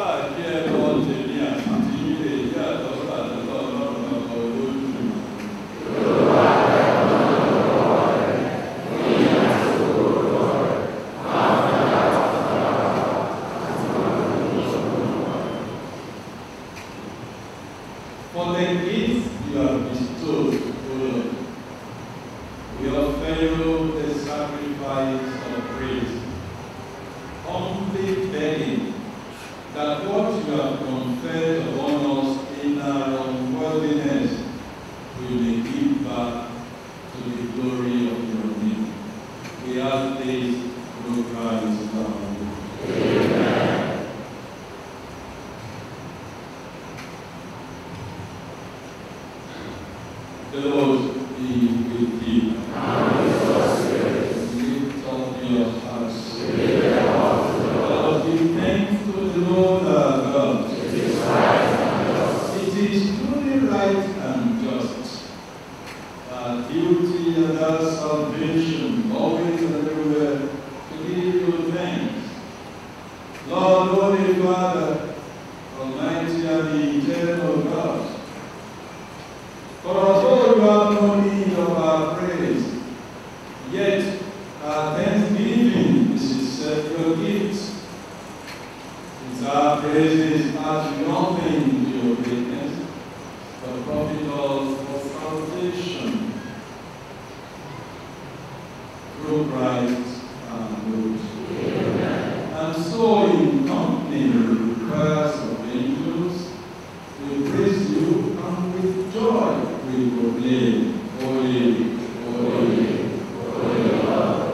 For the gifts you have bestowed, O Lord, we offer you the sacrifice of praise, humbly begging that what you have conferred upon us in our unworthiness will be given back to the glory of your name. We ask this through Christ our Lord. Amen. The Lord be with you. And with your spirit. Lift up your hearts. Let us give thanks to the Lord our God. It is right and just. It is truly right and just. Our duty and our salvation, always and everywhere, to give you thanks. Lord, Holy Father, Almighty and eternal God, for although you have no need of our praise, yet our thanksgiving is your gifts. Since our praises add nothing to your greatness, but profit us for salvation through Christ our Lord. Amen. And so, in company with the choirs of angels, we praise you and with joy we proclaim, Holy, holy, holy Lord.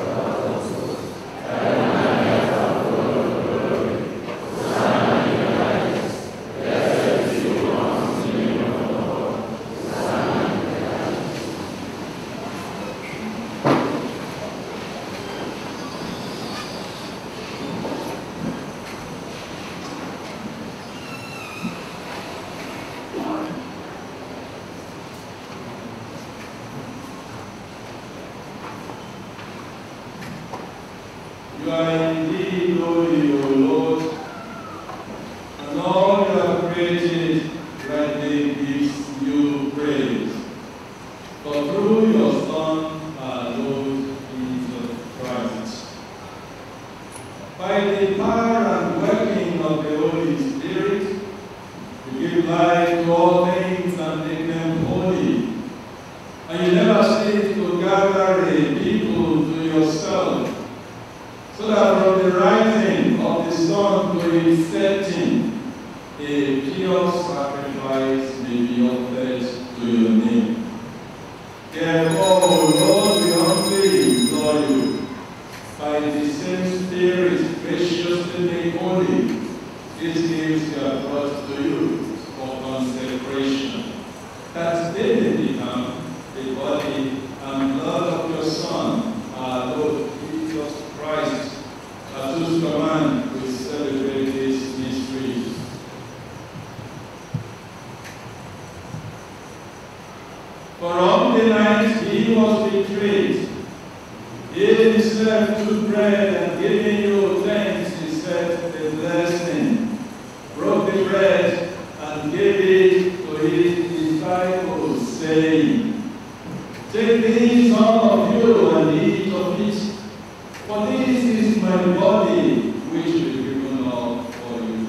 You are indeed holy, O Lord, and all you have created rightly gives you praise. For through your Son, our Lord Jesus Christ, by the power and working of the Holy Spirit, you give life to all things and make them holy. And you never cease to gather a people to yourself, so that from the rising of the sun to its setting, a pure sacrifice may be offered to your name. Therefore, O Lord, we humbly implore you, by the same Spirit graciously make holy these gifts you have brought to you for consecration, that they may become the body and blood of your Son, our Lord Jesus Christ, at whose command we celebrate this mystery. For on the night he was betrayed, he himself took bread and giving you thanks, he said a blessing, broke the bread and gave it to his disciples, saying, "Take this, all of you, and eat of it, for this is my body, which will be given up for you."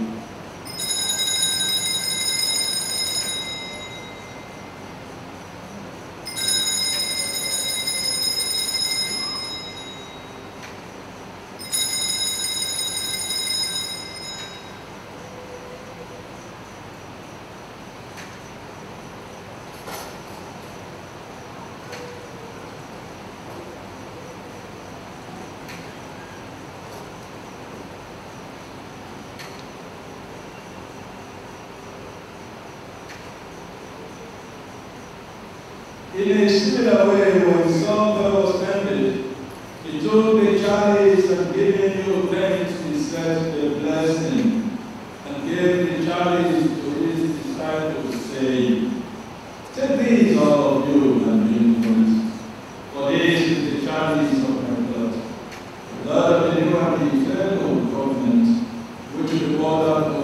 In a similar way, when supper was ended, he took the chalice and giving you thanks, he said a blessing, and gave the chalice to his disciples, saying, "Take this, all of you, and drink from it, for this is the chalice of my blood, the blood of the new and eternal covenant, which will be poured out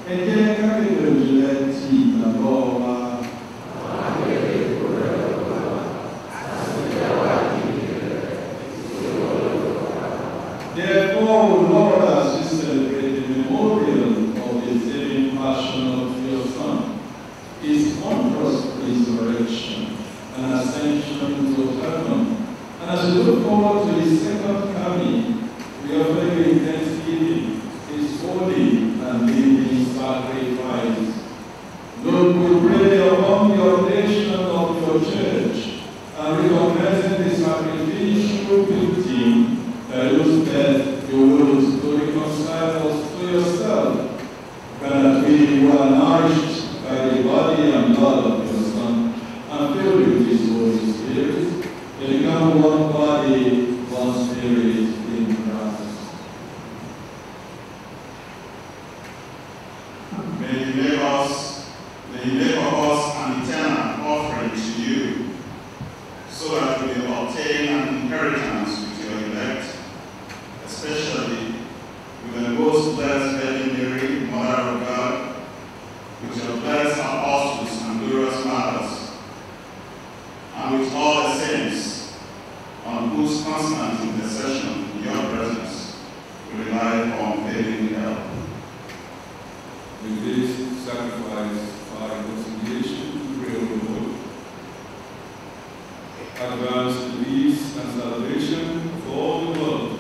Ẹ jẹ́ ká kéde òjìlẹ̀ ti ìgbàgbọ́ wa. Therefore, Lord, as we celebrate the memorial of the saving passion of your Son, his wondrous resurrection and ascension into heaven, and as we look forward to his second coming, we offer you in thanksgiving his holy and living sacrifice. Lord, we pray upon the ordination of your church and recognizing the sacrificial victim by whose death you will to reconcile us to yourself, that we were nourished by the body and blood of your Son, and filled with his Holy Spirit, they become one body, one spirit in Christ. May you make of us an eternal offering to you, so that we may obtain an inheritance with your elect, especially with the most blessed Virgin Mary, Mother of God, with your blessed apostles and glorious martyrs, and with all the saints, on whose constant intercession in your presence we rely for unfailing help. With this sacrifice by reconciliation to real Lord, advance the peace and salvation of all the world.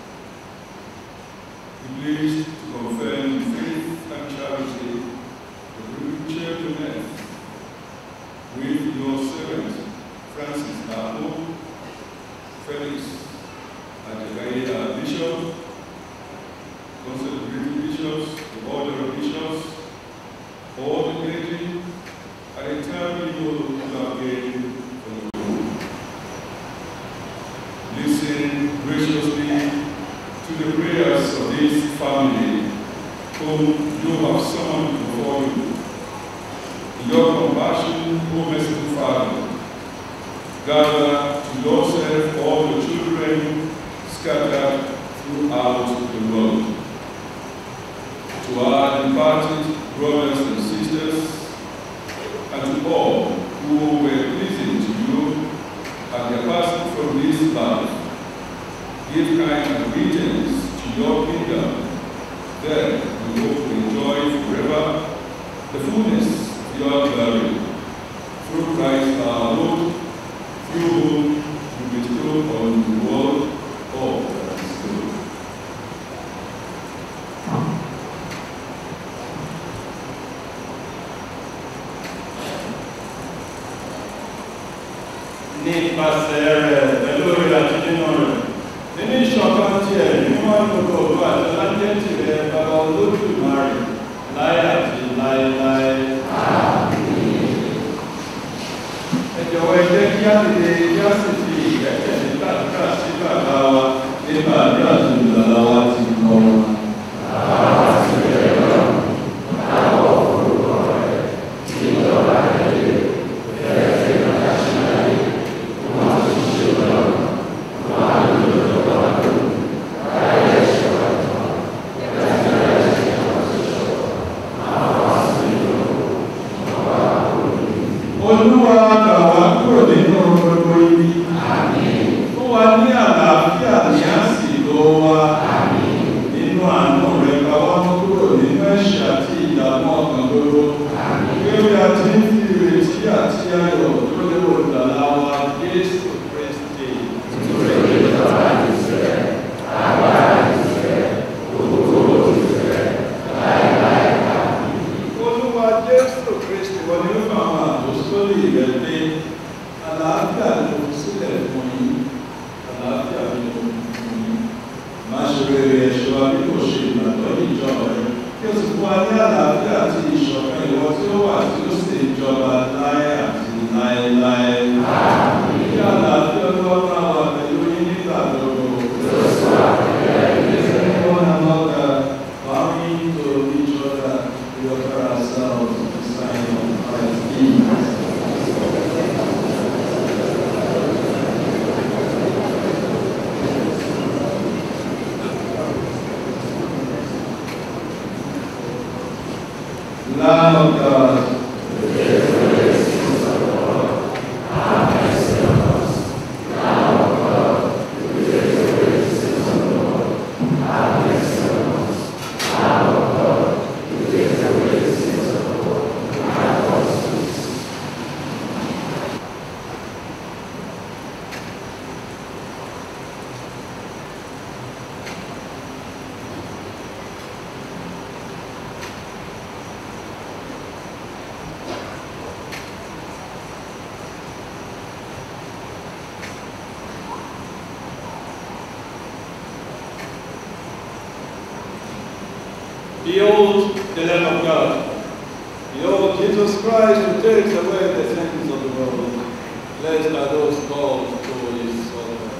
Be pleased to confirm in faith and charity the Roman Church on earth, with your servant Francis Darbo, Felix Ajagaya Bishop, consecrated bishops, the order of bishops, all the clergy, and the entire people who have gained from the world. Listen graciously to the prayers of this family whom you have summoned before you. In your compassion, O merciful Father, gather to yourself all the children scattered throughout the world. To our departed brothers and sisters, and to all who were pleasing to you at their passing from this life, give kind greetings to your kingdom. Then we hope to enjoy forever the fullness of your glory. Through Christ our Lord, through whom you bestow on the world all that is good. Nípasẹ̀ rẹ̀ pẹ̀lú orí àti nínú rẹ̀, nínú ìṣọ̀kan tí ẹ̀ mímọ́ gbogbo ògbó àti lájẹ́ tìrẹ bàbá Olódùmarè láyé àti láéláé. Ẹ jọ̀wọ́ ẹ jẹ́ kí á dìde kí á sì fi ìgbẹ́kẹ̀lé gbàdúrà sí bàbá wa nípa àdúrà tó ìgbàlà wa ti kọ́ wa. Olúwa gbà wá kúrò nínú gbogbo ibi. Fún wa ní àlàáfíà ní àsìkò wa. Nínú àánú rẹ̀ gbà wá kúrò nínú ẹ̀ṣẹ̀ àti ìdààmú ọkàn gbogbo. Bí a ti ń fi ìrètí àti ayọ̀ tó lé olùdàlà wa Jésù Kristi. Olúwa Jésù Kristi wọ́n ní ó fà àwọn àpòsítélì rẹ̀ pé àlàáfíà ló fi sílẹ̀ fún yín, àlàáfíà ló fi fún yín. Má ṣe rere ẹ̀ṣọ́ wa bí kò ṣe ìgbàgbọ́ ìjọ rẹ̀, kí o sì fún wa ní àlàáfíà àti ìṣọ̀kan ìwọ tí ó wà tí ó sì jọba láé àti láéláé. Kí àlàáfíà ló máa wà pẹ̀lú yín nígbà gbogbo. One another, bowing to each other, we offer ourselves a sign of Christ's peace. Lamb of God. Behold the Lamb of God. Behold Jesus Christ who takes away the sins of the world. Blessed are those called to his altar.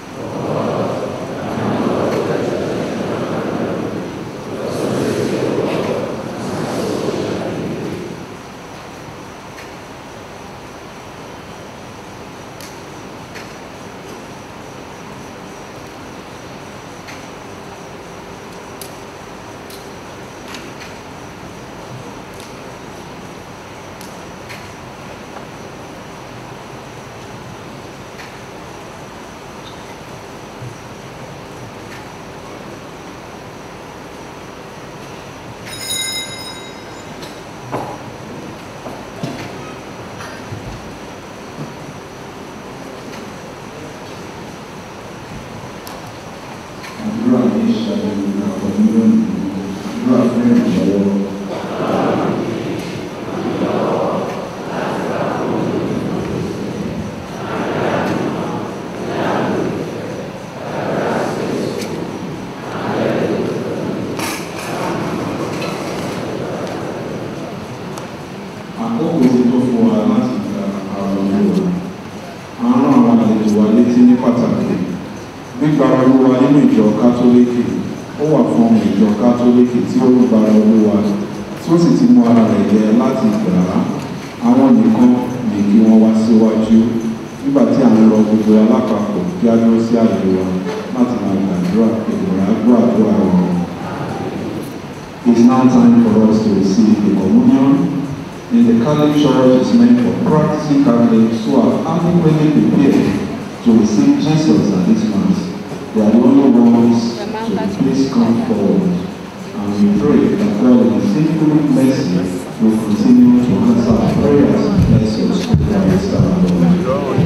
It's now time for us to receive the communion. In the Catholic Church is meant for practicing Catholics who are adequately prepared to receive Jesus at this Mass. They are the only ones to please come forward. And we pray that God in His infinite mercy will continue to answer our prayers and bless us with Christ our Lord.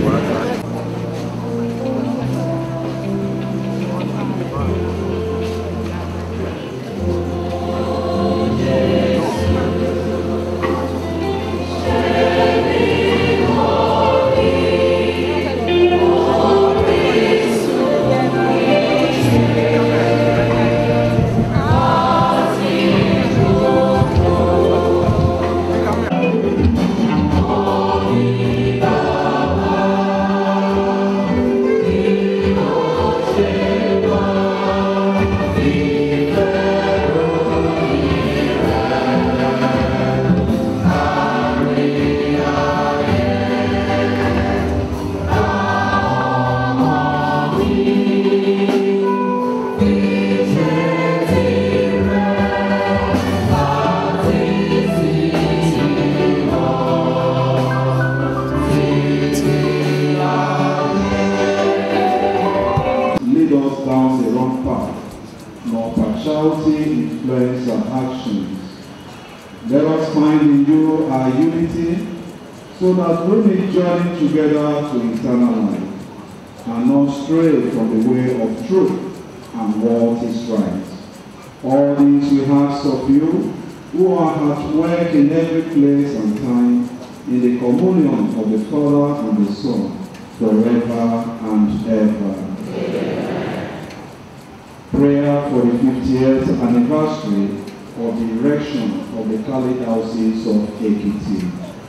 So that we may journey together to eternal life, and not stray from the way of truth and what is right. All these we ask of you, who are at work in every place and time, in the communion of the Father and the Son, forever and ever. Amen. Prayer for the 50th anniversary of the erection of the Catholic Diocese of Ekiti.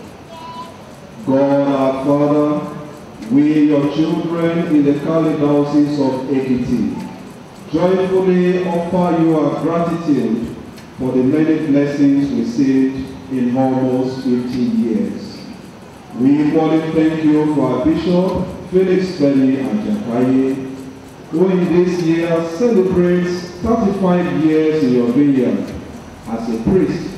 God our Father, we, your children in the Catholic Diocese of Ekiti, joyfully offer you our gratitude for the many blessings received in almost 50 years. We equally thank you for our Bishop, Felix Benny Ajapaye, who in this year celebrates 35 years in your vineyard as a priest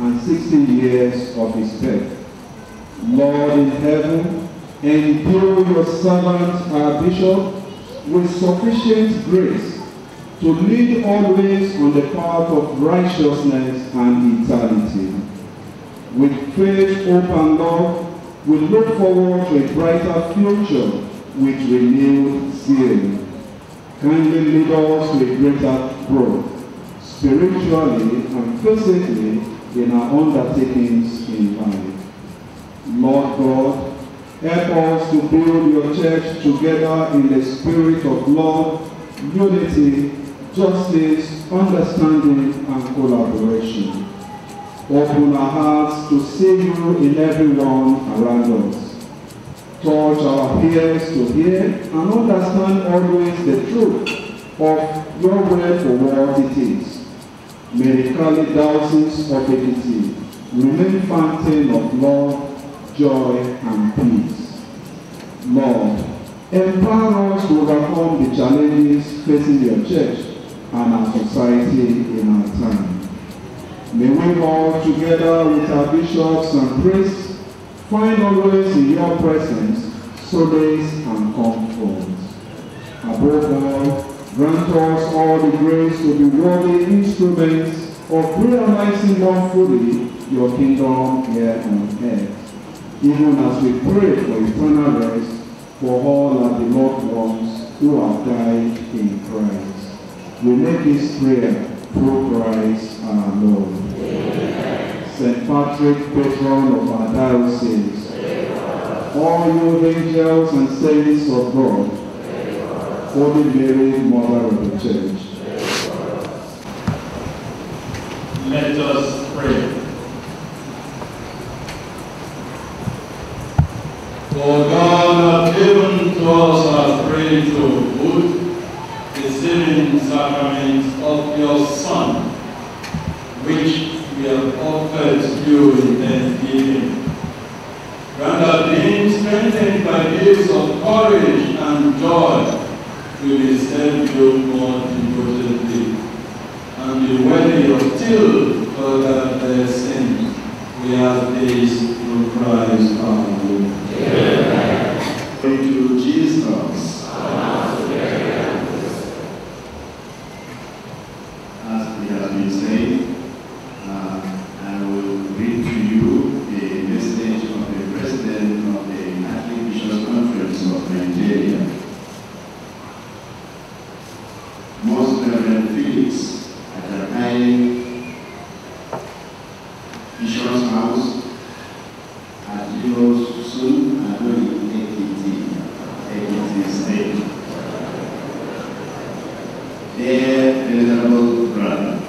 and 60 years of his birth. Lord in heaven, endue your servant, our bishop, with sufficient grace to lead always on the path of righteousness and eternity. With faith, hope, and love, we look forward to a brighter future with renewed zeal. Kindly lead us to a greater growth, spiritually and physically, in our undertakings in life. Lord God, help us to build your church together in the spirit of love, unity, justice, understanding, and collaboration. Open our hearts to see you in everyone around us. Touch our ears to hear and understand always the truth of your word for what it is. May the Diocese of Ekiti remain fountain of love, joy, and peace. Lord, empower us to overcome the challenges facing your church and our society in our time. May we all, together with our bishops and priests, find always in your presence solace and comfort. Above all, grant us all the grace to be worthy instruments of realizing more fully your kingdom here on earth, even as we pray for eternal rest for all our beloved ones who have died in Christ. We make this prayer through Christ our Lord. St. Patrick, patron of our diocese, all you angels and saints of God, Holy Mary, Mother of the Church. Let us pray. For God has given to us as praying to good, the saving sacrament of your Son, which we have offered you in thanksgiving. Grant that being strengthened by gifts of courage and joy, we will serve you more devotedly, and be worthy of still further blessings. We ask this through Christ our Lord. Amen. Thank you, Jesus. As it has been said, I will read to you a message of the President of the Catholic Bishops' Conference of Nigeria, Most Reverend Felix Ajakai, Bishop's House, at Sun Adoni, Ekiti State. Dear Venerable Brother,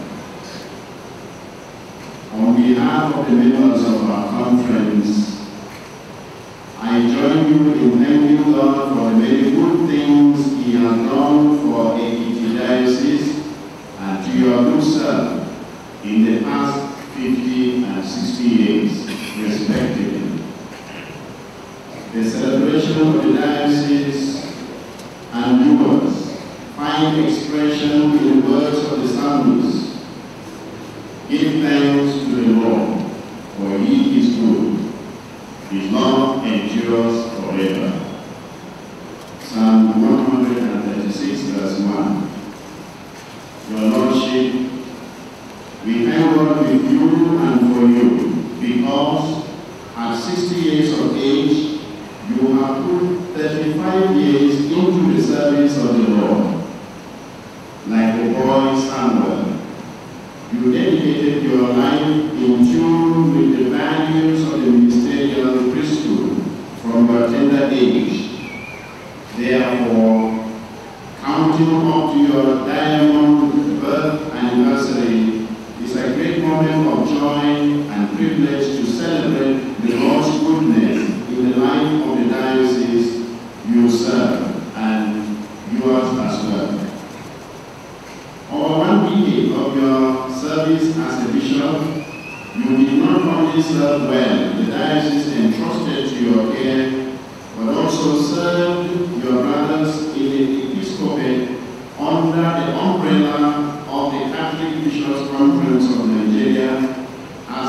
on behalf of the members of our conference, I join you in thanking God for the many good things He has done for Ekiti Diocese and to your good servant in the past 50 and 60 years, respectively. The celebration of the diocese and yours find expression in the words of the psalmist. Give thanks to the Lord, for He is good. His love endures forever. Psalm 136, verse 1. Your Lordship, we thank God with you and for you, because at 60 years of age, you have put 35 years into the service of the Lord. Like the boy Samuel, you dedicated your life in tune with the values of the ministerial priesthood from your tender age. Therefore, counting up to your diamond birth anniversary is a great moment of joy and privilege to celebrate the Lord's goodness in the life of the diocese you serve and yours as well. Over 1 decade of your service as a bishop, you did not only serve well the diocese entrusted to your care, but also served your brothers in the episcopate under the umbrella of the Catholic Bishops' Conference of Nigeria as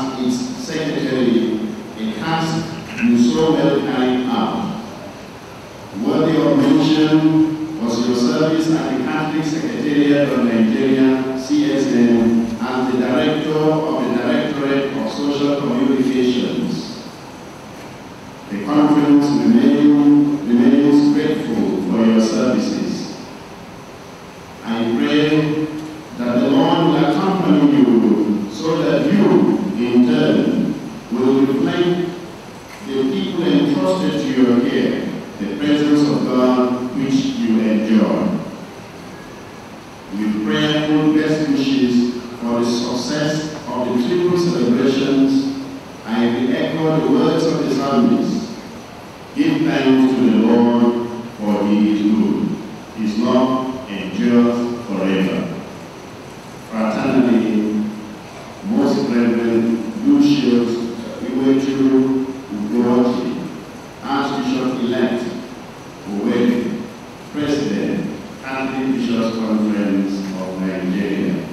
as its secretary, a task you so well carried out. Worthy of mention was your service at the Catholic Secretariat of Nigeria, CSN, as the Director of the Directorate of Social Communications. The conference remains grateful for your services. I pray that the Lord will accompany you so that you, in turn, will reflect the people entrusted to your care, the presence of God which you enjoy. With prayerful best wishes for the success of the triple celebrations, I will echo the words of the psalmist. Give thanks to the Lord, for he is good. His love endures forever. Fraternally, Most Reverend Lucius Iwechu Ugochi, Archbishop-elect, Owerri, President, Catholic Bishops' Conference of Nigeria.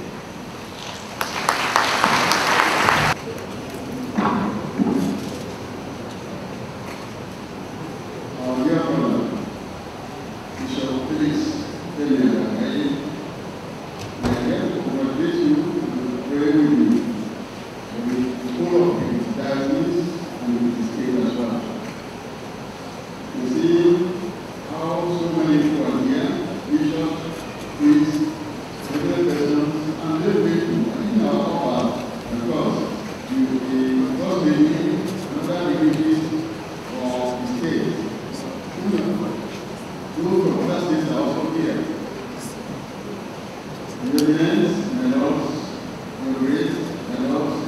Our dear brother, Bishop Felix Dele, I am to congratulate you and pray with you, with all of the diocese and with the state as well. You see how so many people are here, bishops, priests, several persons, and they're grateful. I think our offer, because you God may be another dignitaries of the state. Those from other states are also here. Your eminence, my lords, your grace, my lords,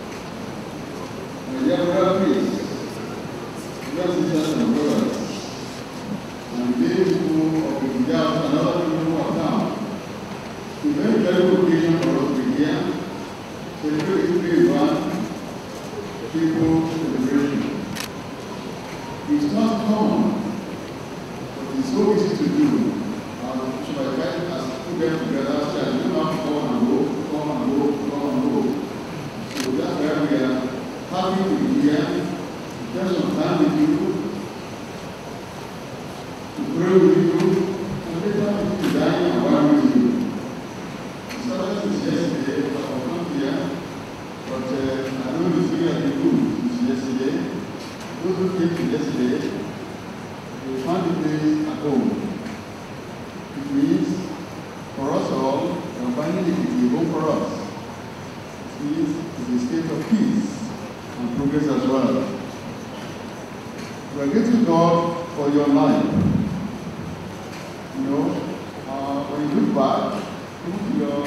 my dear brother priests, dear sisters and brothers, and the people of the Punjab and other people who are down. It's a very valuable occasion for us to be here. Celebrate history one people celebration. It's not common, but it's so easy to do. Should I try as put them together, so I don't have to come and go, come and go, come and go. So that's why we are happy to be here, to spend some time with you, to pray with you, and later to dine and wine with you. The service is yesterday, but I'll come here, but I know the thing at the room since yesterday. Those who came to yesterday, they found the place at home. It means for us all, combining it is a home for us. It means it's a state of peace and progress as well. We are grateful to God for your life. You know, when you look back into your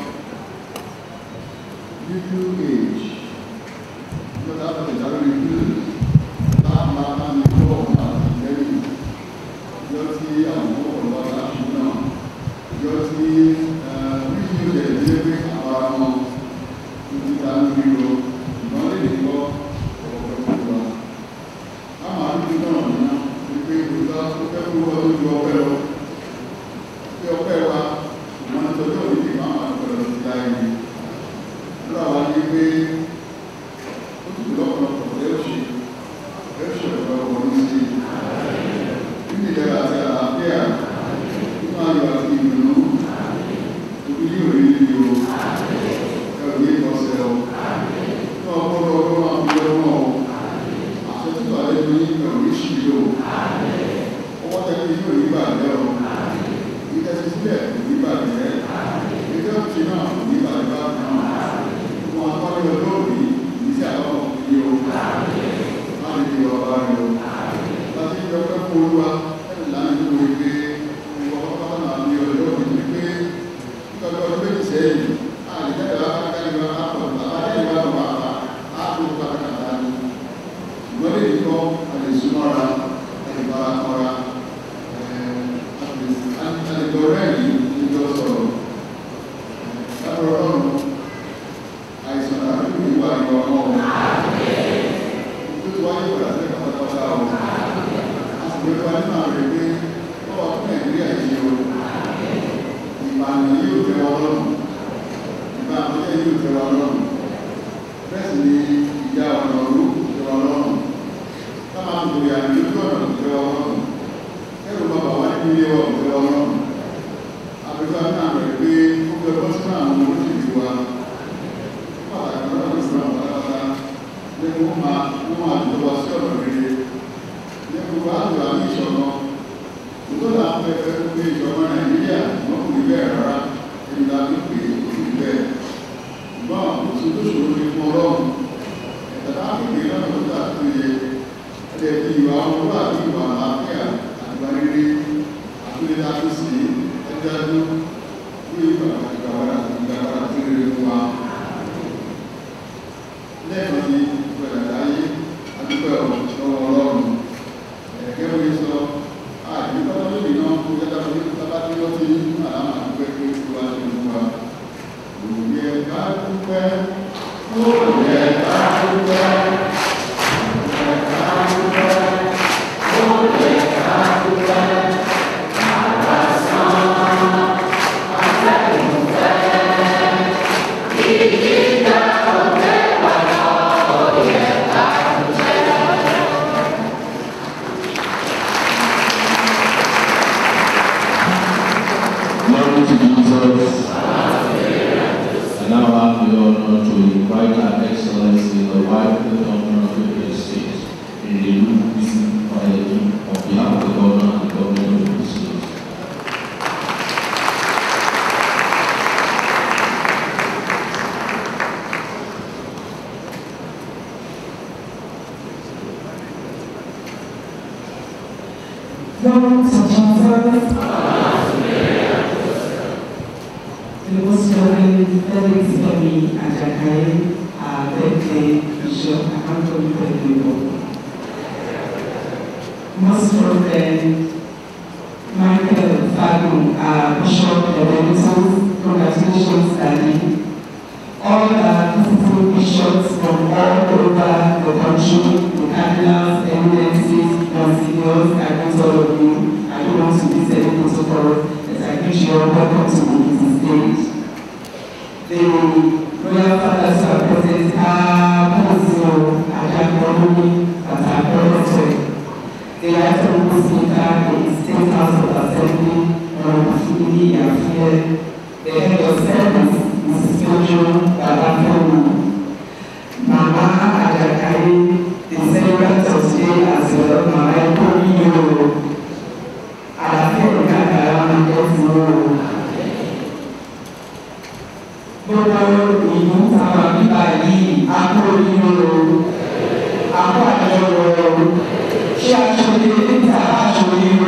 little age, because after the gathering news, that man and the Lord are very guilty and more about that, you know. Guilty, we use the delivery of our own to the time we go, not only go for the I'm happy to know, you know, because we got everyone to go well. Your power, one of the only things I'm going to die. Now, I give a lot of leadership. Leadership of what you see. You need to have here. You know, you are you know. You really do. You give yourself. No, I don't know. I said to I believe you wish you. What I give you back there. Because it's there, we back there. You don't know, we back now. You want to follow your glory, you say, oh, you. How do you about you? I think you're going to pull up and land to it. You walk on and you're looking to pay. Because you're going to say, I can't have a I can't have a when they come and the Sumara and the Barakora, and the Goreni, it also, I said, I don't know why you are home. This is why you are going to have a wọ́n máa jọba sí ọ̀nà rere ní gbogbo àjọ àmì ìṣọ̀nà tó láwọn fẹ́fẹ́ pé ìjọba Nàìjíríà wọ́n kò rí bẹ́ẹ̀ rárá ẹni láti pè é kò rí bẹ́ẹ̀ ṣùgbọ́n kò sí tó ṣòro ní fún Ọlọ́run ẹ̀ka láti pè é lọ́nà tó dà tó yẹ ẹ̀dẹ̀ fi ìwà ọmọ àti ìwà àlàáfíà àgbà rere àtúndá tó sì ẹ̀dájú ní ìgbà ìgbàwárà tó rere fún wa lẹ́ẹ̀kan sí ìgbàlá ayé àdúgbò ọ̀rọ̀ Ọlọ́run ẹ̀gẹ́ wọ́n sọ àdúgbò lórí náà kó yẹ́dá fún ní sábà tí wọ́n ti ní àlámà dúpẹ́ pé kí wá ṣe fún wa òye ká dúpẹ́ òye ká dúpẹ́ òye ká dúpẹ́ òye ká dúpẹ́ àbàsán àtẹ̀kùnfẹ́ ìdíjà ọ̀tẹ̀ wà lọ òye ká dúpẹ́. Glory to Jesus. And now I have the honor to invite Her Excellency, the wife of the governor of the state, in the room visit quietly on behalf of the governor and the government of the state. Glory to Jesus. The most loving Felix Femi Ajakai, birthday Bishop Anthony Pedro. Most reverend Michael Fagun, Bishop Emeritus, congratulations, Daddy. All visiting bishops from all over the country, the cardinals, eminences, monsignors, I greet all of you. I don't want to miss any protocol, as I greet you all. Welcome to the stage. The royal fathers are present, Posio, Ajakononi, Atakorose. The Honorable Speaker, the State House of Assembly, Honorable Yafie, the head of service, Mrs. Jojo Babafoni, Mama Ajakai, the celebrant of today as well, Mama Ekonio, Alafia Kakaraman Desmo. Gbogbo ìlú táwọn bíbá yìí, akó ìlú, akó àjọyọ̀, ṣé aṣojú níta aṣojú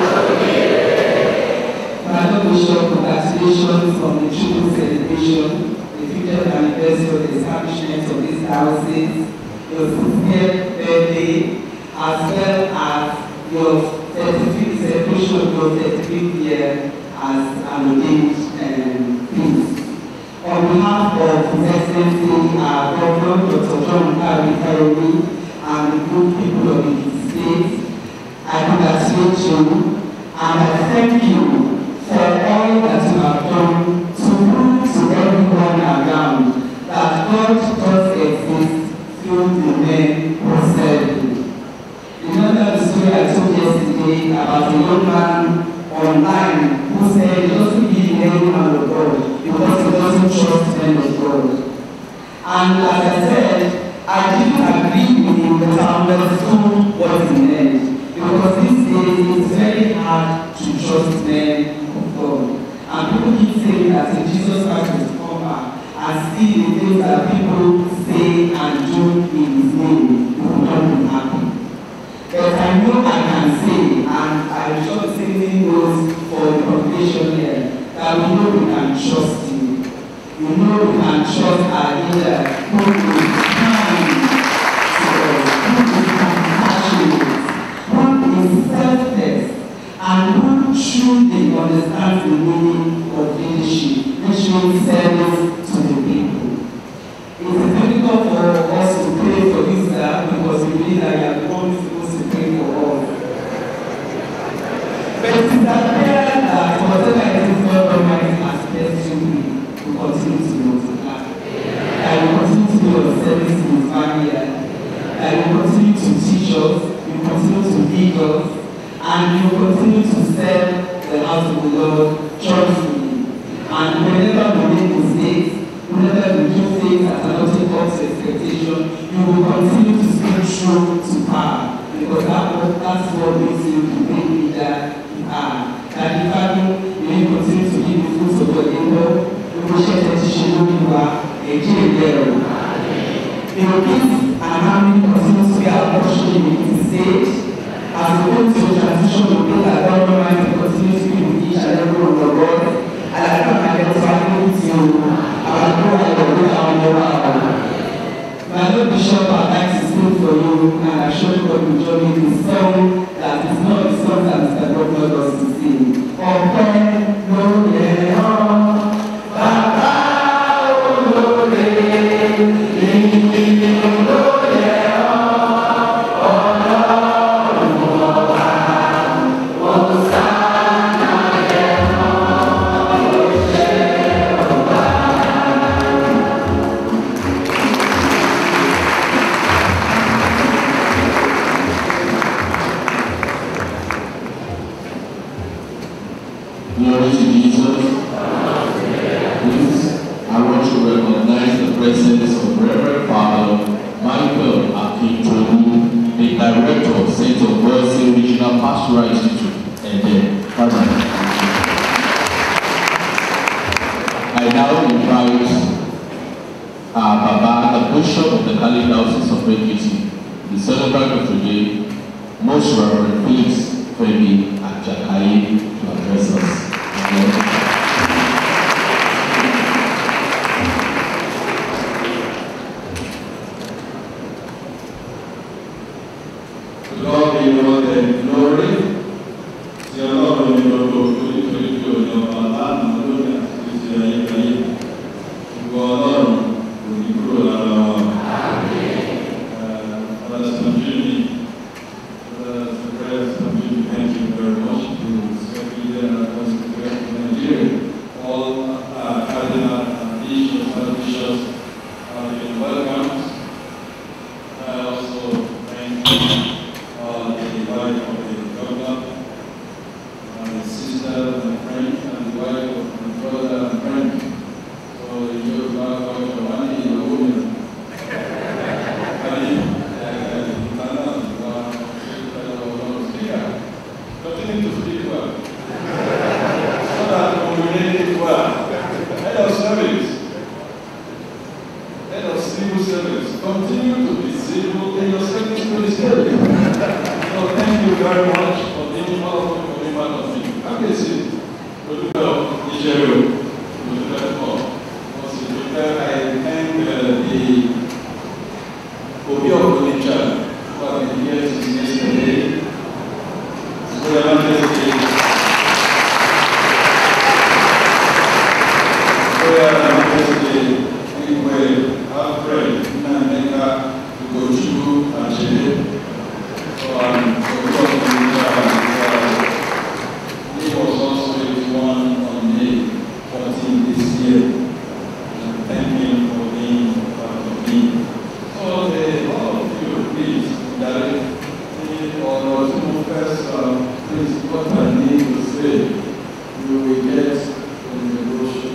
Madam Bishop, congratulations on the triple celebration, the 50th anniversary of the establishment of these houses, your 60th birthday, as well as your 35th celebration of your 35th year as an ordained priest. On behalf of His Excellency, Governor Dr. John Kari and the good people of the state, I congratulate you and I thank you for all that you have done to prove to everyone around that God does exist through the men who serve Him. Remember the story I told yesterday about a young man online who said he doesn't believe in any man of God because he doesn't trust men of God. And as I said, I didn't agree with him, but I understood what he meant. Because these days it's very hard to trust men of God. And people keep saying that if Jesus Christ will come back and see the things that people say and do in His name, you will not be happy. But I know I can say, and I'm sure the same thing goes for the congregation here, that we know we can trust Him. We know we can trust our leader who is kind to us, who is compassionate, who is selfless, and who truly understands the meaning of leadership, which means service to the people. It is difficult for us to pray for this because we believe that we are the ones supposed to pray for us. But it is apparent that whatever it is God Almighty has blessed you with, will continue to multiply. That will continue to be of service in His vineyard. That will continue to teach us, will continue to lead us, and you will continue to serve the house of the Lord joyfully. And whenever we make mistakes, whenever we do things that are not up to expectation, you will continue to stay true to power. Because that's what makes you the great leader you are. That if you will continue to give the fruits of your labor, you will share the tissue you are a jail. Your peace and harmony continue to be our portion in the state. As we go to the transition, we pray that God Almighty continue to be with each and every one of us. And I come and identify with you. I will go and go down. My Lord Bishop, I'd like to sing for you, and I'm sure God will join me in the song that is not the song that Mr. Governor does to sing. Open, no, yeah, Baba, oh, no, Glory to Jesus. Please, I want to recognize the presence of Reverend Father Michael Akintolu, the Director of St. Augustine Regional Pastoral Institute, and then I now invite Baba, the Bishop of the Catholic Diocese of Ekiti, the celebrant of today, Most Reverend Felix Femi Ajakai, to address us. Lord, be all the glory. Your Lord, we will go to your Allah, and Lord, is your name. You are Lord, we will go to Father Sanjini, thank you very much to Secretary of Nigeria. All cardinal and bishops have been welcomed. I also thank the wife of the governor, and the sister and the friend, and the wife of my brother and friend. So you are going to run in the woman. Continue to speak well. So that we communicate well. Head of service, head of civil service, continue to be civil in your service to the state. So thank you very much for being part of me. Happy to see you. I thank the Obi of Onitsha who have been here since yesterday. He was also one on May 14 this year. Thank him for being part of me. So all of you, please, directly or to first, please, what I need to say, you will get in the brochure.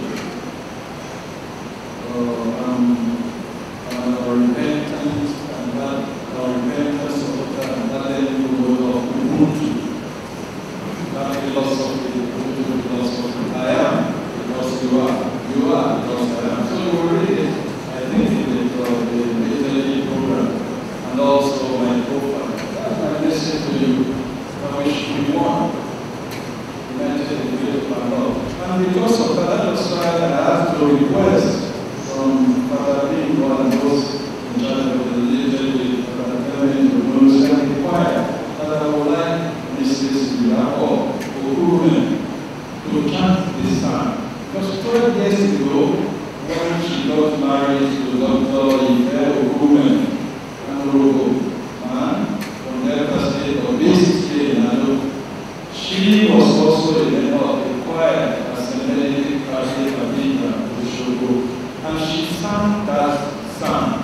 Repentance and that, repentance of that level of Ubuntu, that philosophy, I am because you are because I am. So you will read it, I think, in the liturgy program, and also my profile. That's my message to you. I wish you one. United in the of our Lord. And because of that, that's why I have to request from Father Being and those in charge of the liturgy, Father Clement, the most and the choir, that I would like Mrs. Miracle Okurumen to chant this time. Because 12 years ago, when she got married to Dr. Ife Okurumen, and man from Delta State or Basic State in Ado, she was also a member of the choir as a Benedict Catholic Cathedral in Oshogo. And she sang that song.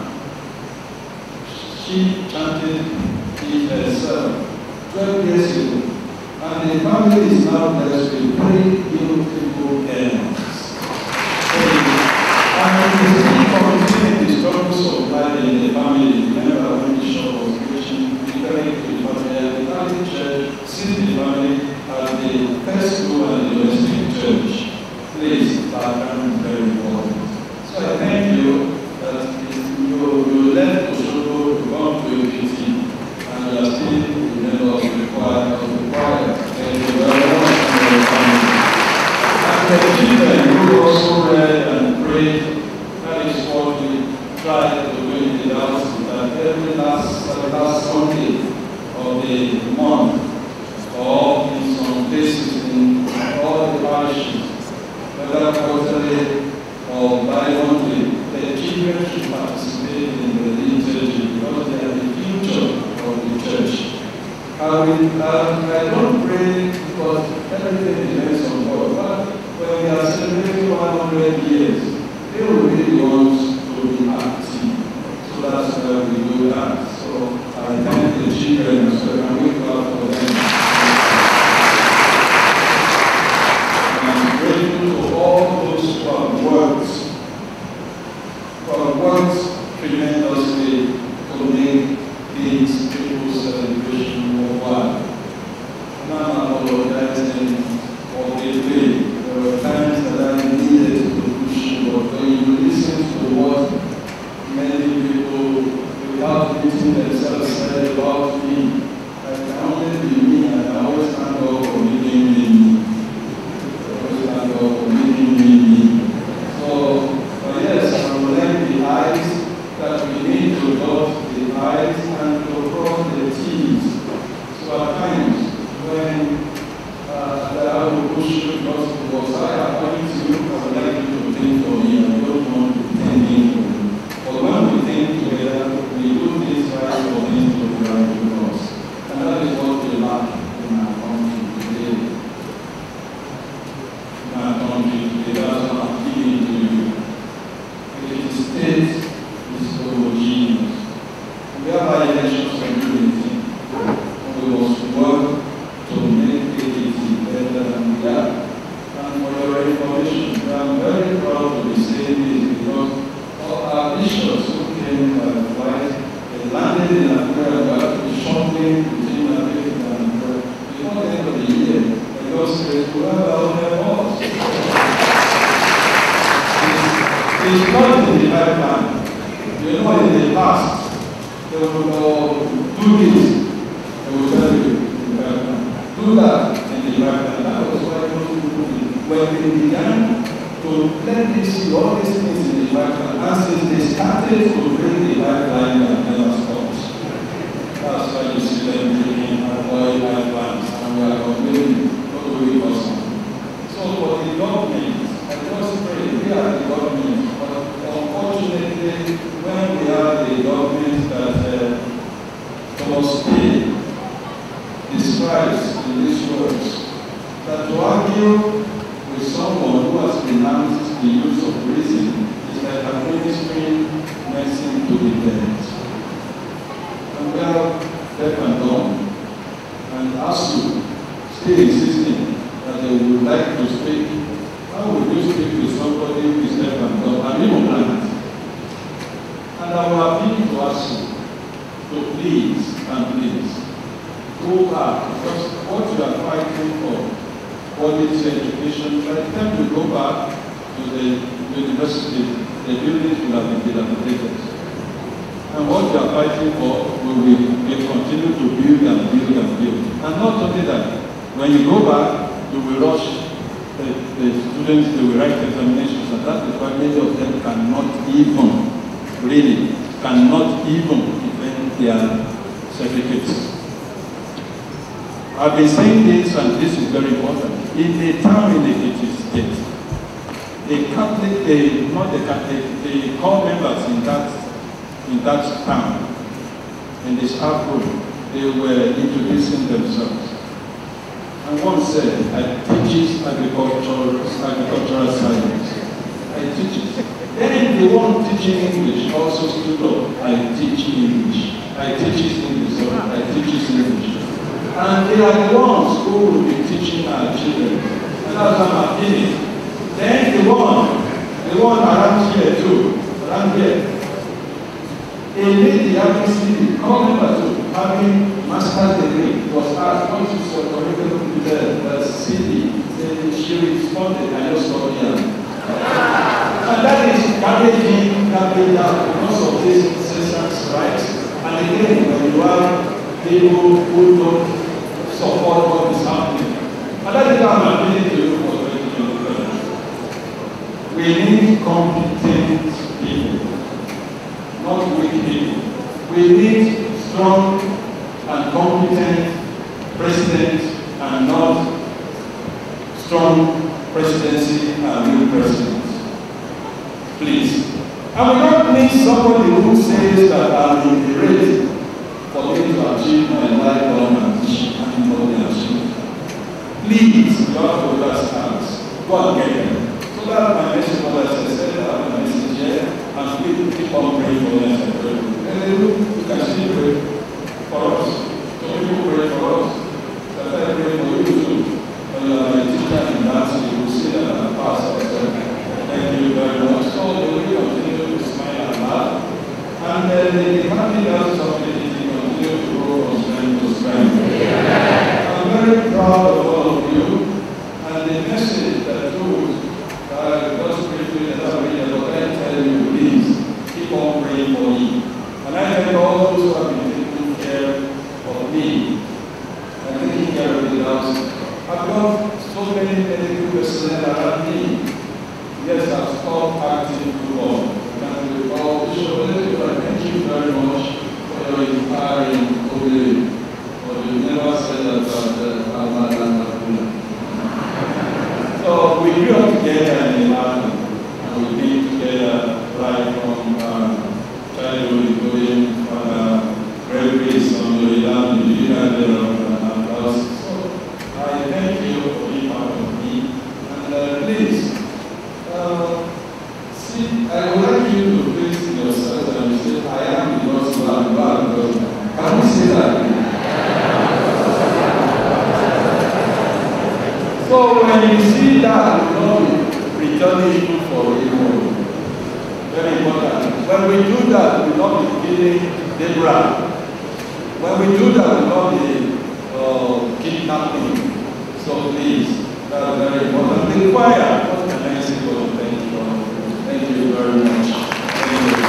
She chanted it herself 12 years ago. And the family is now blessed with 3 beautiful girls. And And the spirit continued the struggles of life in the family. Remember when the Bishop was preaching, referring to the Catholic Church, sees the family as the first school and the domestic church. Please, background is very important. So I thank you that you left Oshogo to come to APT, and you are still a member of the choir. Thank you very much for your family. And the children who also read and prayed, that is what we try to do in the house, that every last Sunday of the month, or in some places in all the parishes, whether quarterly or bi-monthly, the children should participate in the liturgy because they are the future of the church. I don't pray because everything depends on God, but when we are celebrating 100 years, they will be the ones to be active. So that's why we do that. So I thank the children as well, and we clap for them. I'm grateful to all those who have worked tremendously to make these people's celebration worthwhile. Now I'm apologizing for the delay. There were times that I needed to push, but when you listen to what many people, without meeting themselves, said about me, I can only be me, and I always thank God for making me. So, yes, I would like the eyes that we need to dot the eyes and to cross the T's. So at times, when I will push you because I appoint you, I would like you to think for me. I don't want to think for you. But when we think together, we do things right for things to be right with us. And that is what we lack in our country today. That's what I'm giving to you. The state is homogeneous. We have our elections for unity. We must work to make it better than we are. And for your information, I'm very proud to be saying this because all our bishops who came by flight, they landed in Accra, we have to be shuttling between Accra and Accra. Before the end of the year, the Lord said, we have our own boss. It's not in the pipeline. You know, in the past, they will do this. They will tell you in the pipeline. Do that in the pipeline. That was why when they began to let me see all these things in the pipeline, and since they started to bring the pipeline, that never stops. That's why you see them bringing oil pipelines, and we are complaining, what do we cause them? So for the government, I just pray, we are the government. Unfortunately, when we have the government that Thomas Paine describes in these words, that to argue with someone who has renounced the use of reason is like administering medicine to the dead. And we have deaf and dumb, and ASU still insisting that they would like to speak. How would you speak to somebody who is deaf and dumb and even blind? And I will appeal to ASU to please and please go back, because what you are fighting for, quality education, by the time you go back to the university, the buildings will have been dilapidated. And what you are fighting for will continue to build and build and build. And not only that, when you go back, you will rush the students, they will write examinations, and that is why many of them cannot even defend their certificates. I've been saying this, and this is very important. In a town in the Ekiti State, the Catholic, the core members in that town, in the staff room, they were introducing themselves. And one said, I teach agricultural science. I teach it. Then the one teaching English also stood up. I teach English. I teach English. I teach English. And they are the ones who will be teaching our children. And that's what I'm appealing. Then the one the one around here too, around here. A lady having CD, common member too, having master's degree, was asked what is your curriculum with the CD. She responded, I just got here. And that is garbage out because of this citizens' rights. And again, when you have people who don't support what is happening, and that is how I'm appealing to you for 2023. We need competent people, not weak people. We need strong and competent presidents and not strong presidency and new presidents. Please. And we don't need somebody who says that I'm in the race for me to achieve my life ambition and important achievement. Please, you have to understand. Go and get them. So that my message, what I said, I have a message here, and please keep on praying for them and pray. And you can still pray for us. So people pray for us. That's why I pray for you too. When you are my teacher in dancing, you will see that I pass ourselves. Thank you very much. So we will continue to smile and laugh. And the family does something to continue to grow from strength to strength. I'm very proud of all of you. And the message that those God's briefly that I read, what I tell you, please keep on praying for me. And I thank all those who have been taking care of me and taking care of the house. I've got so many medical personnel around me. Yes, I've stopped acting football. And we all thank you very much for your inspiring obey. But you never said that so we grew up together in Ibadan, and we've been together right from childhood, including great grace on the Ibadan, and us. So I thank you for being part of me. And please, see, I would like you to face yourself and say, I am the gospel and bad gospel. Can we say that? So when you see that, you know, returning evil for evil. Very important. When we do that, we will not be killing Deborah. When we do that, we will not be kidnapping. So please, that's very important. The choir, what can I say for you? Thank you very much. Thank you.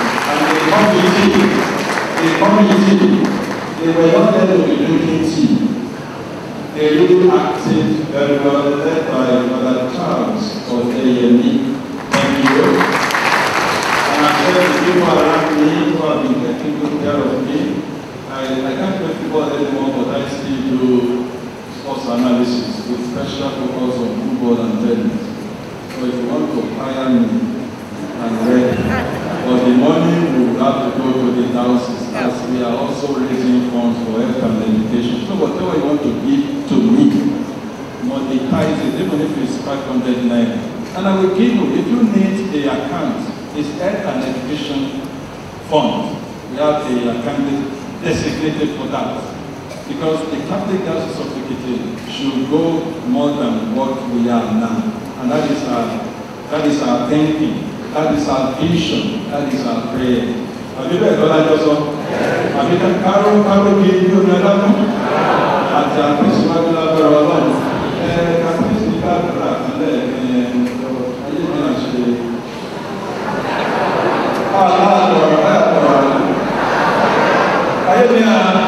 And the community, they were not there to be drinking tea. They really acted very well, led by Mother Charles of AME. Thank you. And I'm sure the people around me who have been taking good care of me, I can't play football anymore, but I still do sports analysis with special focus on football and tennis. So if you want to hire me, I'm ready. But the money will have to go to the houses, as we are also raising funds for health and education. So whatever you want to give to me, monetize it, even if it's 500 naira. And I will give you, if you need the account, it's health and education fund. We have the account designated for that. Because the Catholic Diocese of Ekiti should go more than what we are now. And that is our thinking. That is our vision. That is our prayer. Have you read what I just said? Have you done Carol gave you another one? At the Christmas level alone. Can please be back to that and then I didn't actually. Are you there?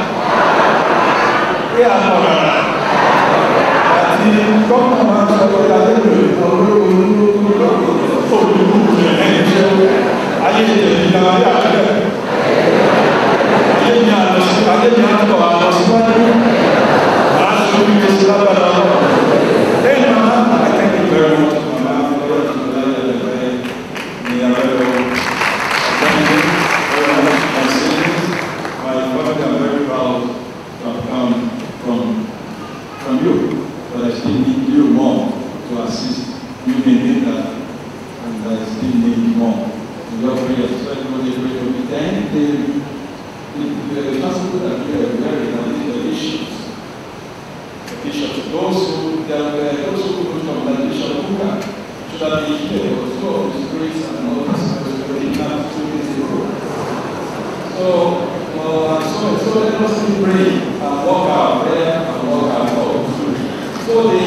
Those who come like Bishop Kuka should have been here, so streets and all this kind of stuff in that 2 days ago. So let us pray and walk our prayer and walk our talk. So the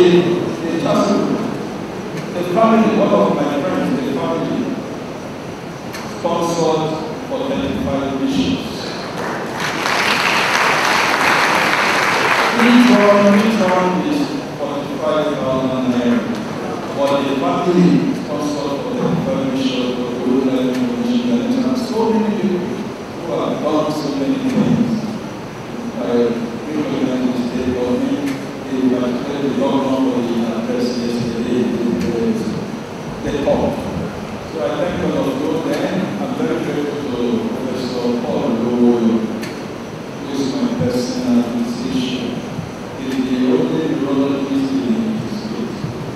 family, one of my friends, the family, sponsored for 25 missions. Each one is 45,000 naira. But the family sponsored for 25 missions, for the World Life Mission, and so many people who have done so many things. I recognize the state government, the governor for the address yesterday, the talk. So I thank all of you then. I'm very grateful to Professor Paul Lowoyo, who is my personal physician. He is the only neurologist in the state.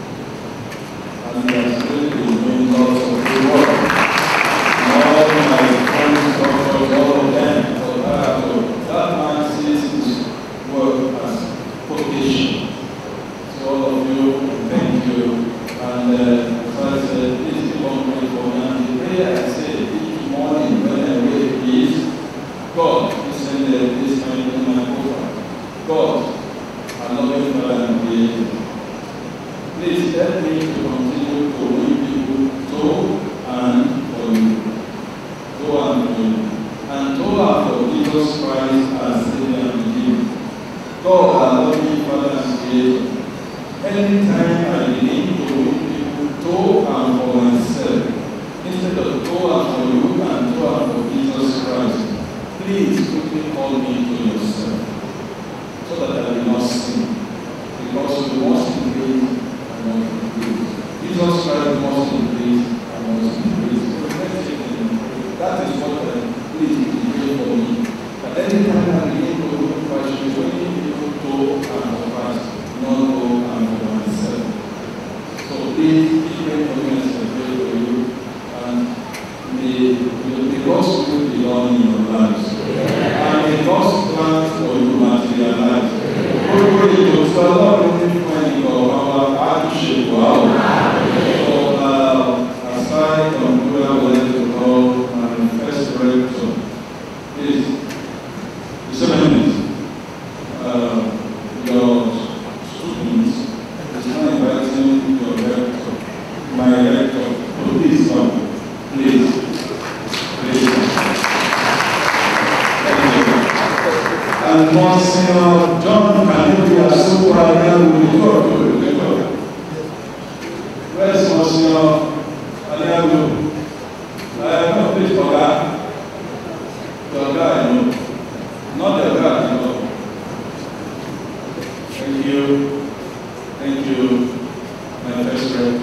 And he has really been doing lots of good work. All my friends, doctors, all of them, that man sees his work as vocation. So all of you, thank you. And as I said, please keep on praying for me. And the prayer I say each morning when I wake is, God, listen to this time in my profile. God, I love you, Father, and Creator. Please help me to continue to win people to and for you. To and for you. And to and for Jesus Christ as Savior and Redeemer. God, I love you, Father, and Creator. Anytime I begin to win people to and for myself, instead of to and for you and to and for Jesus Christ, please quickly call me to yourself, so that I will not sin. Because you must increase, I must increase. Jesus Christ must increase, I must increase. That is what I please pray for me. But anytime I begin to win Christ, you will need people to and for Christ, not to and for myself. So please pray for me as I pray for you. And may God's will be done in your lives. And may God's plans for you materialize. Gbogbo ètò tí Ọlọ́run ní fún ẹnìkan ọ̀pá àtúnṣe wà ó. So aside from where I would like to go, my first director, please, 7 minutes. Your students is not inviting your director, my director, to please come. Please. And Monsignor John Canibia Superior will go to the door. Where's Monsignor Aliago? I have no place for that. Your guy, no. Not the guy, no. Thank you. Thank you, my first friend.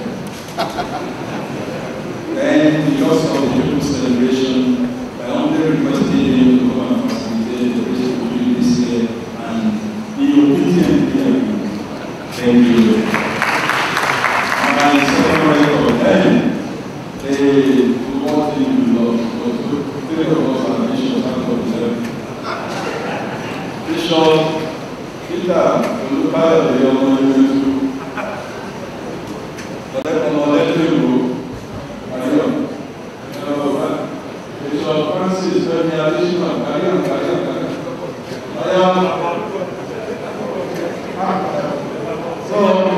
Then, because of the People's celebration, I only requested you to come and facilitate the worship of you this year and be obedient here. Thank you. My second record, then, they want you to love. Three of us are Bishop and Bishop Peter, you look at the young man. But let them all let you go. Bishop Francis, very additional, so,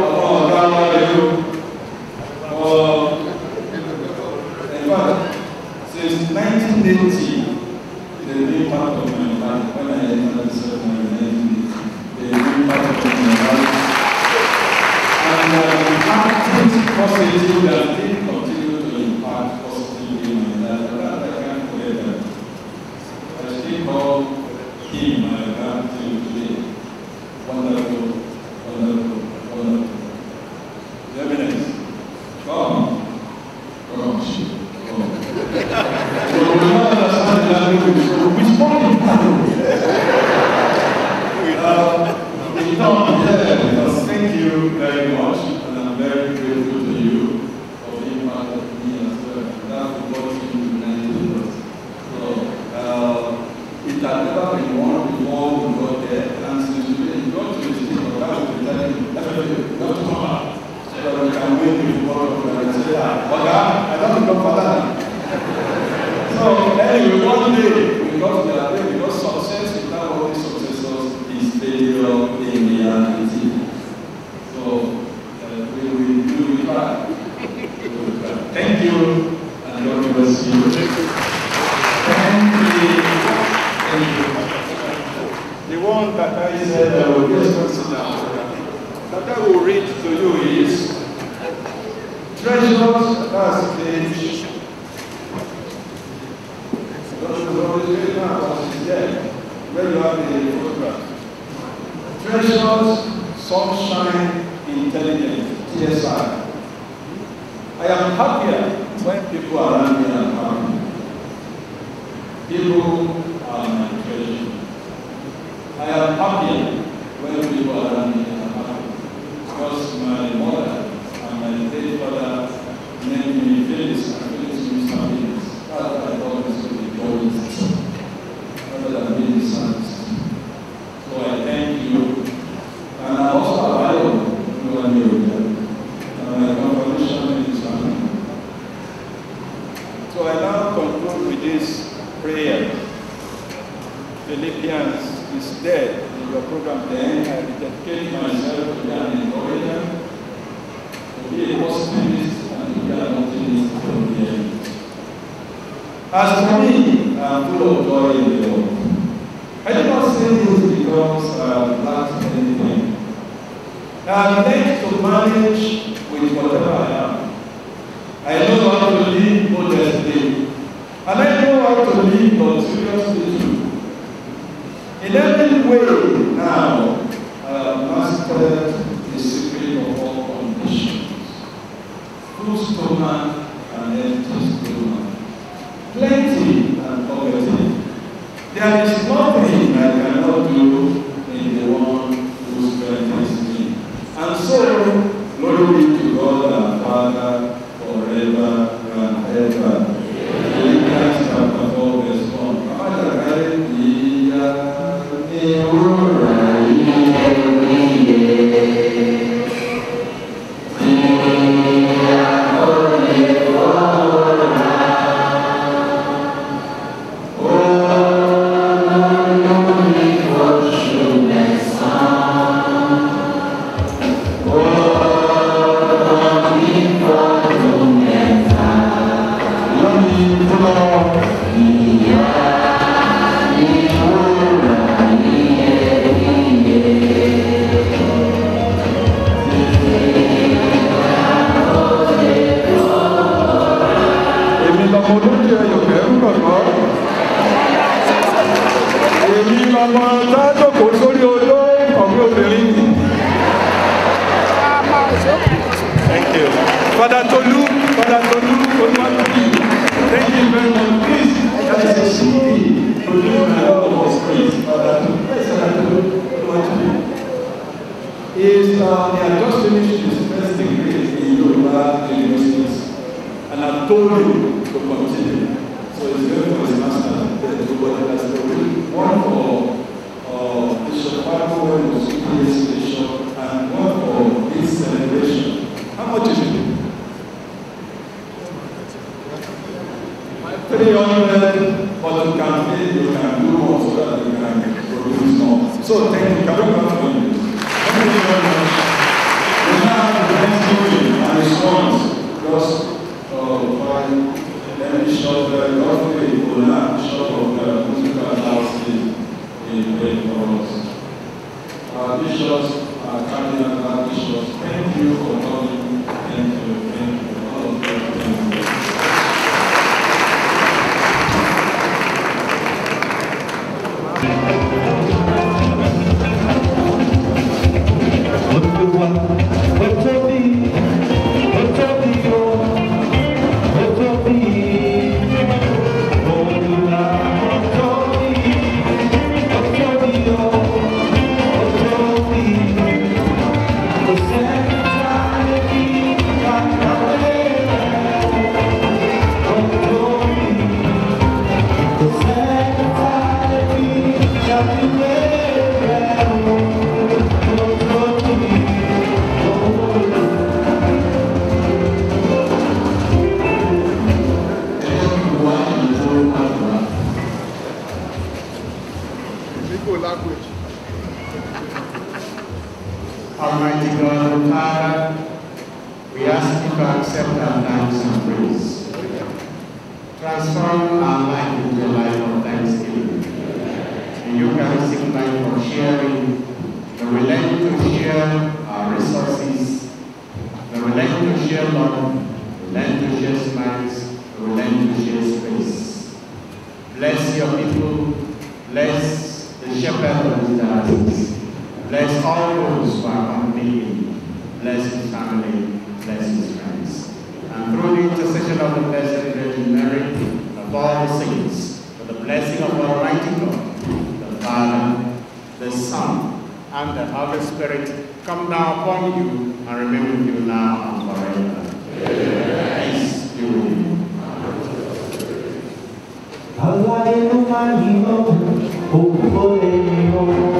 in fact, since 1980, they've been part of my life. When I entered the seminary in 1980, they've been part of my life. And acting positive that they continue to impact positively in my life. That I can't forget that. I still call him my God till today. Wonderful, wonderful, wonderful. Your minutes. Come. Come. So we don't understand the language. We spoke in thank you very much, and I'm very grateful to you for being part of me as well. That's what you united us. So it had never been one before we got there, and since we got to the state of The one that I said, just sit down. That I will read to you is treasures, that's page. Where you have the photograph. Treasures, sunshine, intelligence, TSI. I am happier when people around me are happy. People are my treasure. I am happier when people around me are happy. Because my mother and my late father named me Phyllis and Phyllis means happiness. That's what I thought was going to be always rather than being dishonest. So I thank you. And I also value you and you. And my confirmation is on. So I now conclude with this prayer. Philippians is dead in your program. Then I dedicate myself to be an encourager, to be a positivist, and to be an optimist from the end. As for me, I am full of joy in the Lord. I do not say this because I have lacked anything. I have learned to manage with whatever I have. I know how to live modestly, and I know how to live luxuriously too. In every way now, I have mastered the secret of all conditions. Full stomach and empty stomach. Plenty and poverty. There is nothing I cannot do in the one who strengthens me. And so, glory be to God our Father forever and ever. Philippians chapter 4 verse 1. Thank you. Father Tolu, thank you very much. Please, that is a CD. Produce my love of praise. Father Tolu, he had just finished his first degree in Yoruba universities, and I've told him to continue. So he's going for his master's. One for Bishop Bible, when he was Bishop, and one for this celebration. How much is it? 300, but you can pay, you can do more so that you can produce more. So thank you. Can we come for you? Thank you very much. We have the Thanksgiving and response. Just let me show the Godfrey Ola, Bishop of Musical Houses in Great Cross. Our bishops, our cardinal, our bishops, thank you for coming. Thank you, all of you. Thank you. Almighty God and Father, we ask you to accept our thanks and praise. Transform our life into a life of thanksgiving. the Eucharistic life of sharing, that we learn to share our resources, that we learn to share love, we learn to share smiles, we learn to share space. Bless your people, bless the shepherd of his diocese, bless all those who are accompanying, bless his family, bless his friends. And through the intercession of the Blessed Virgin Mary, of all the saints, for the blessing of Almighty God, the Father, the Son, and the Holy Spirit, come now upon you and remain with you now and forever. Peace be with you. Allah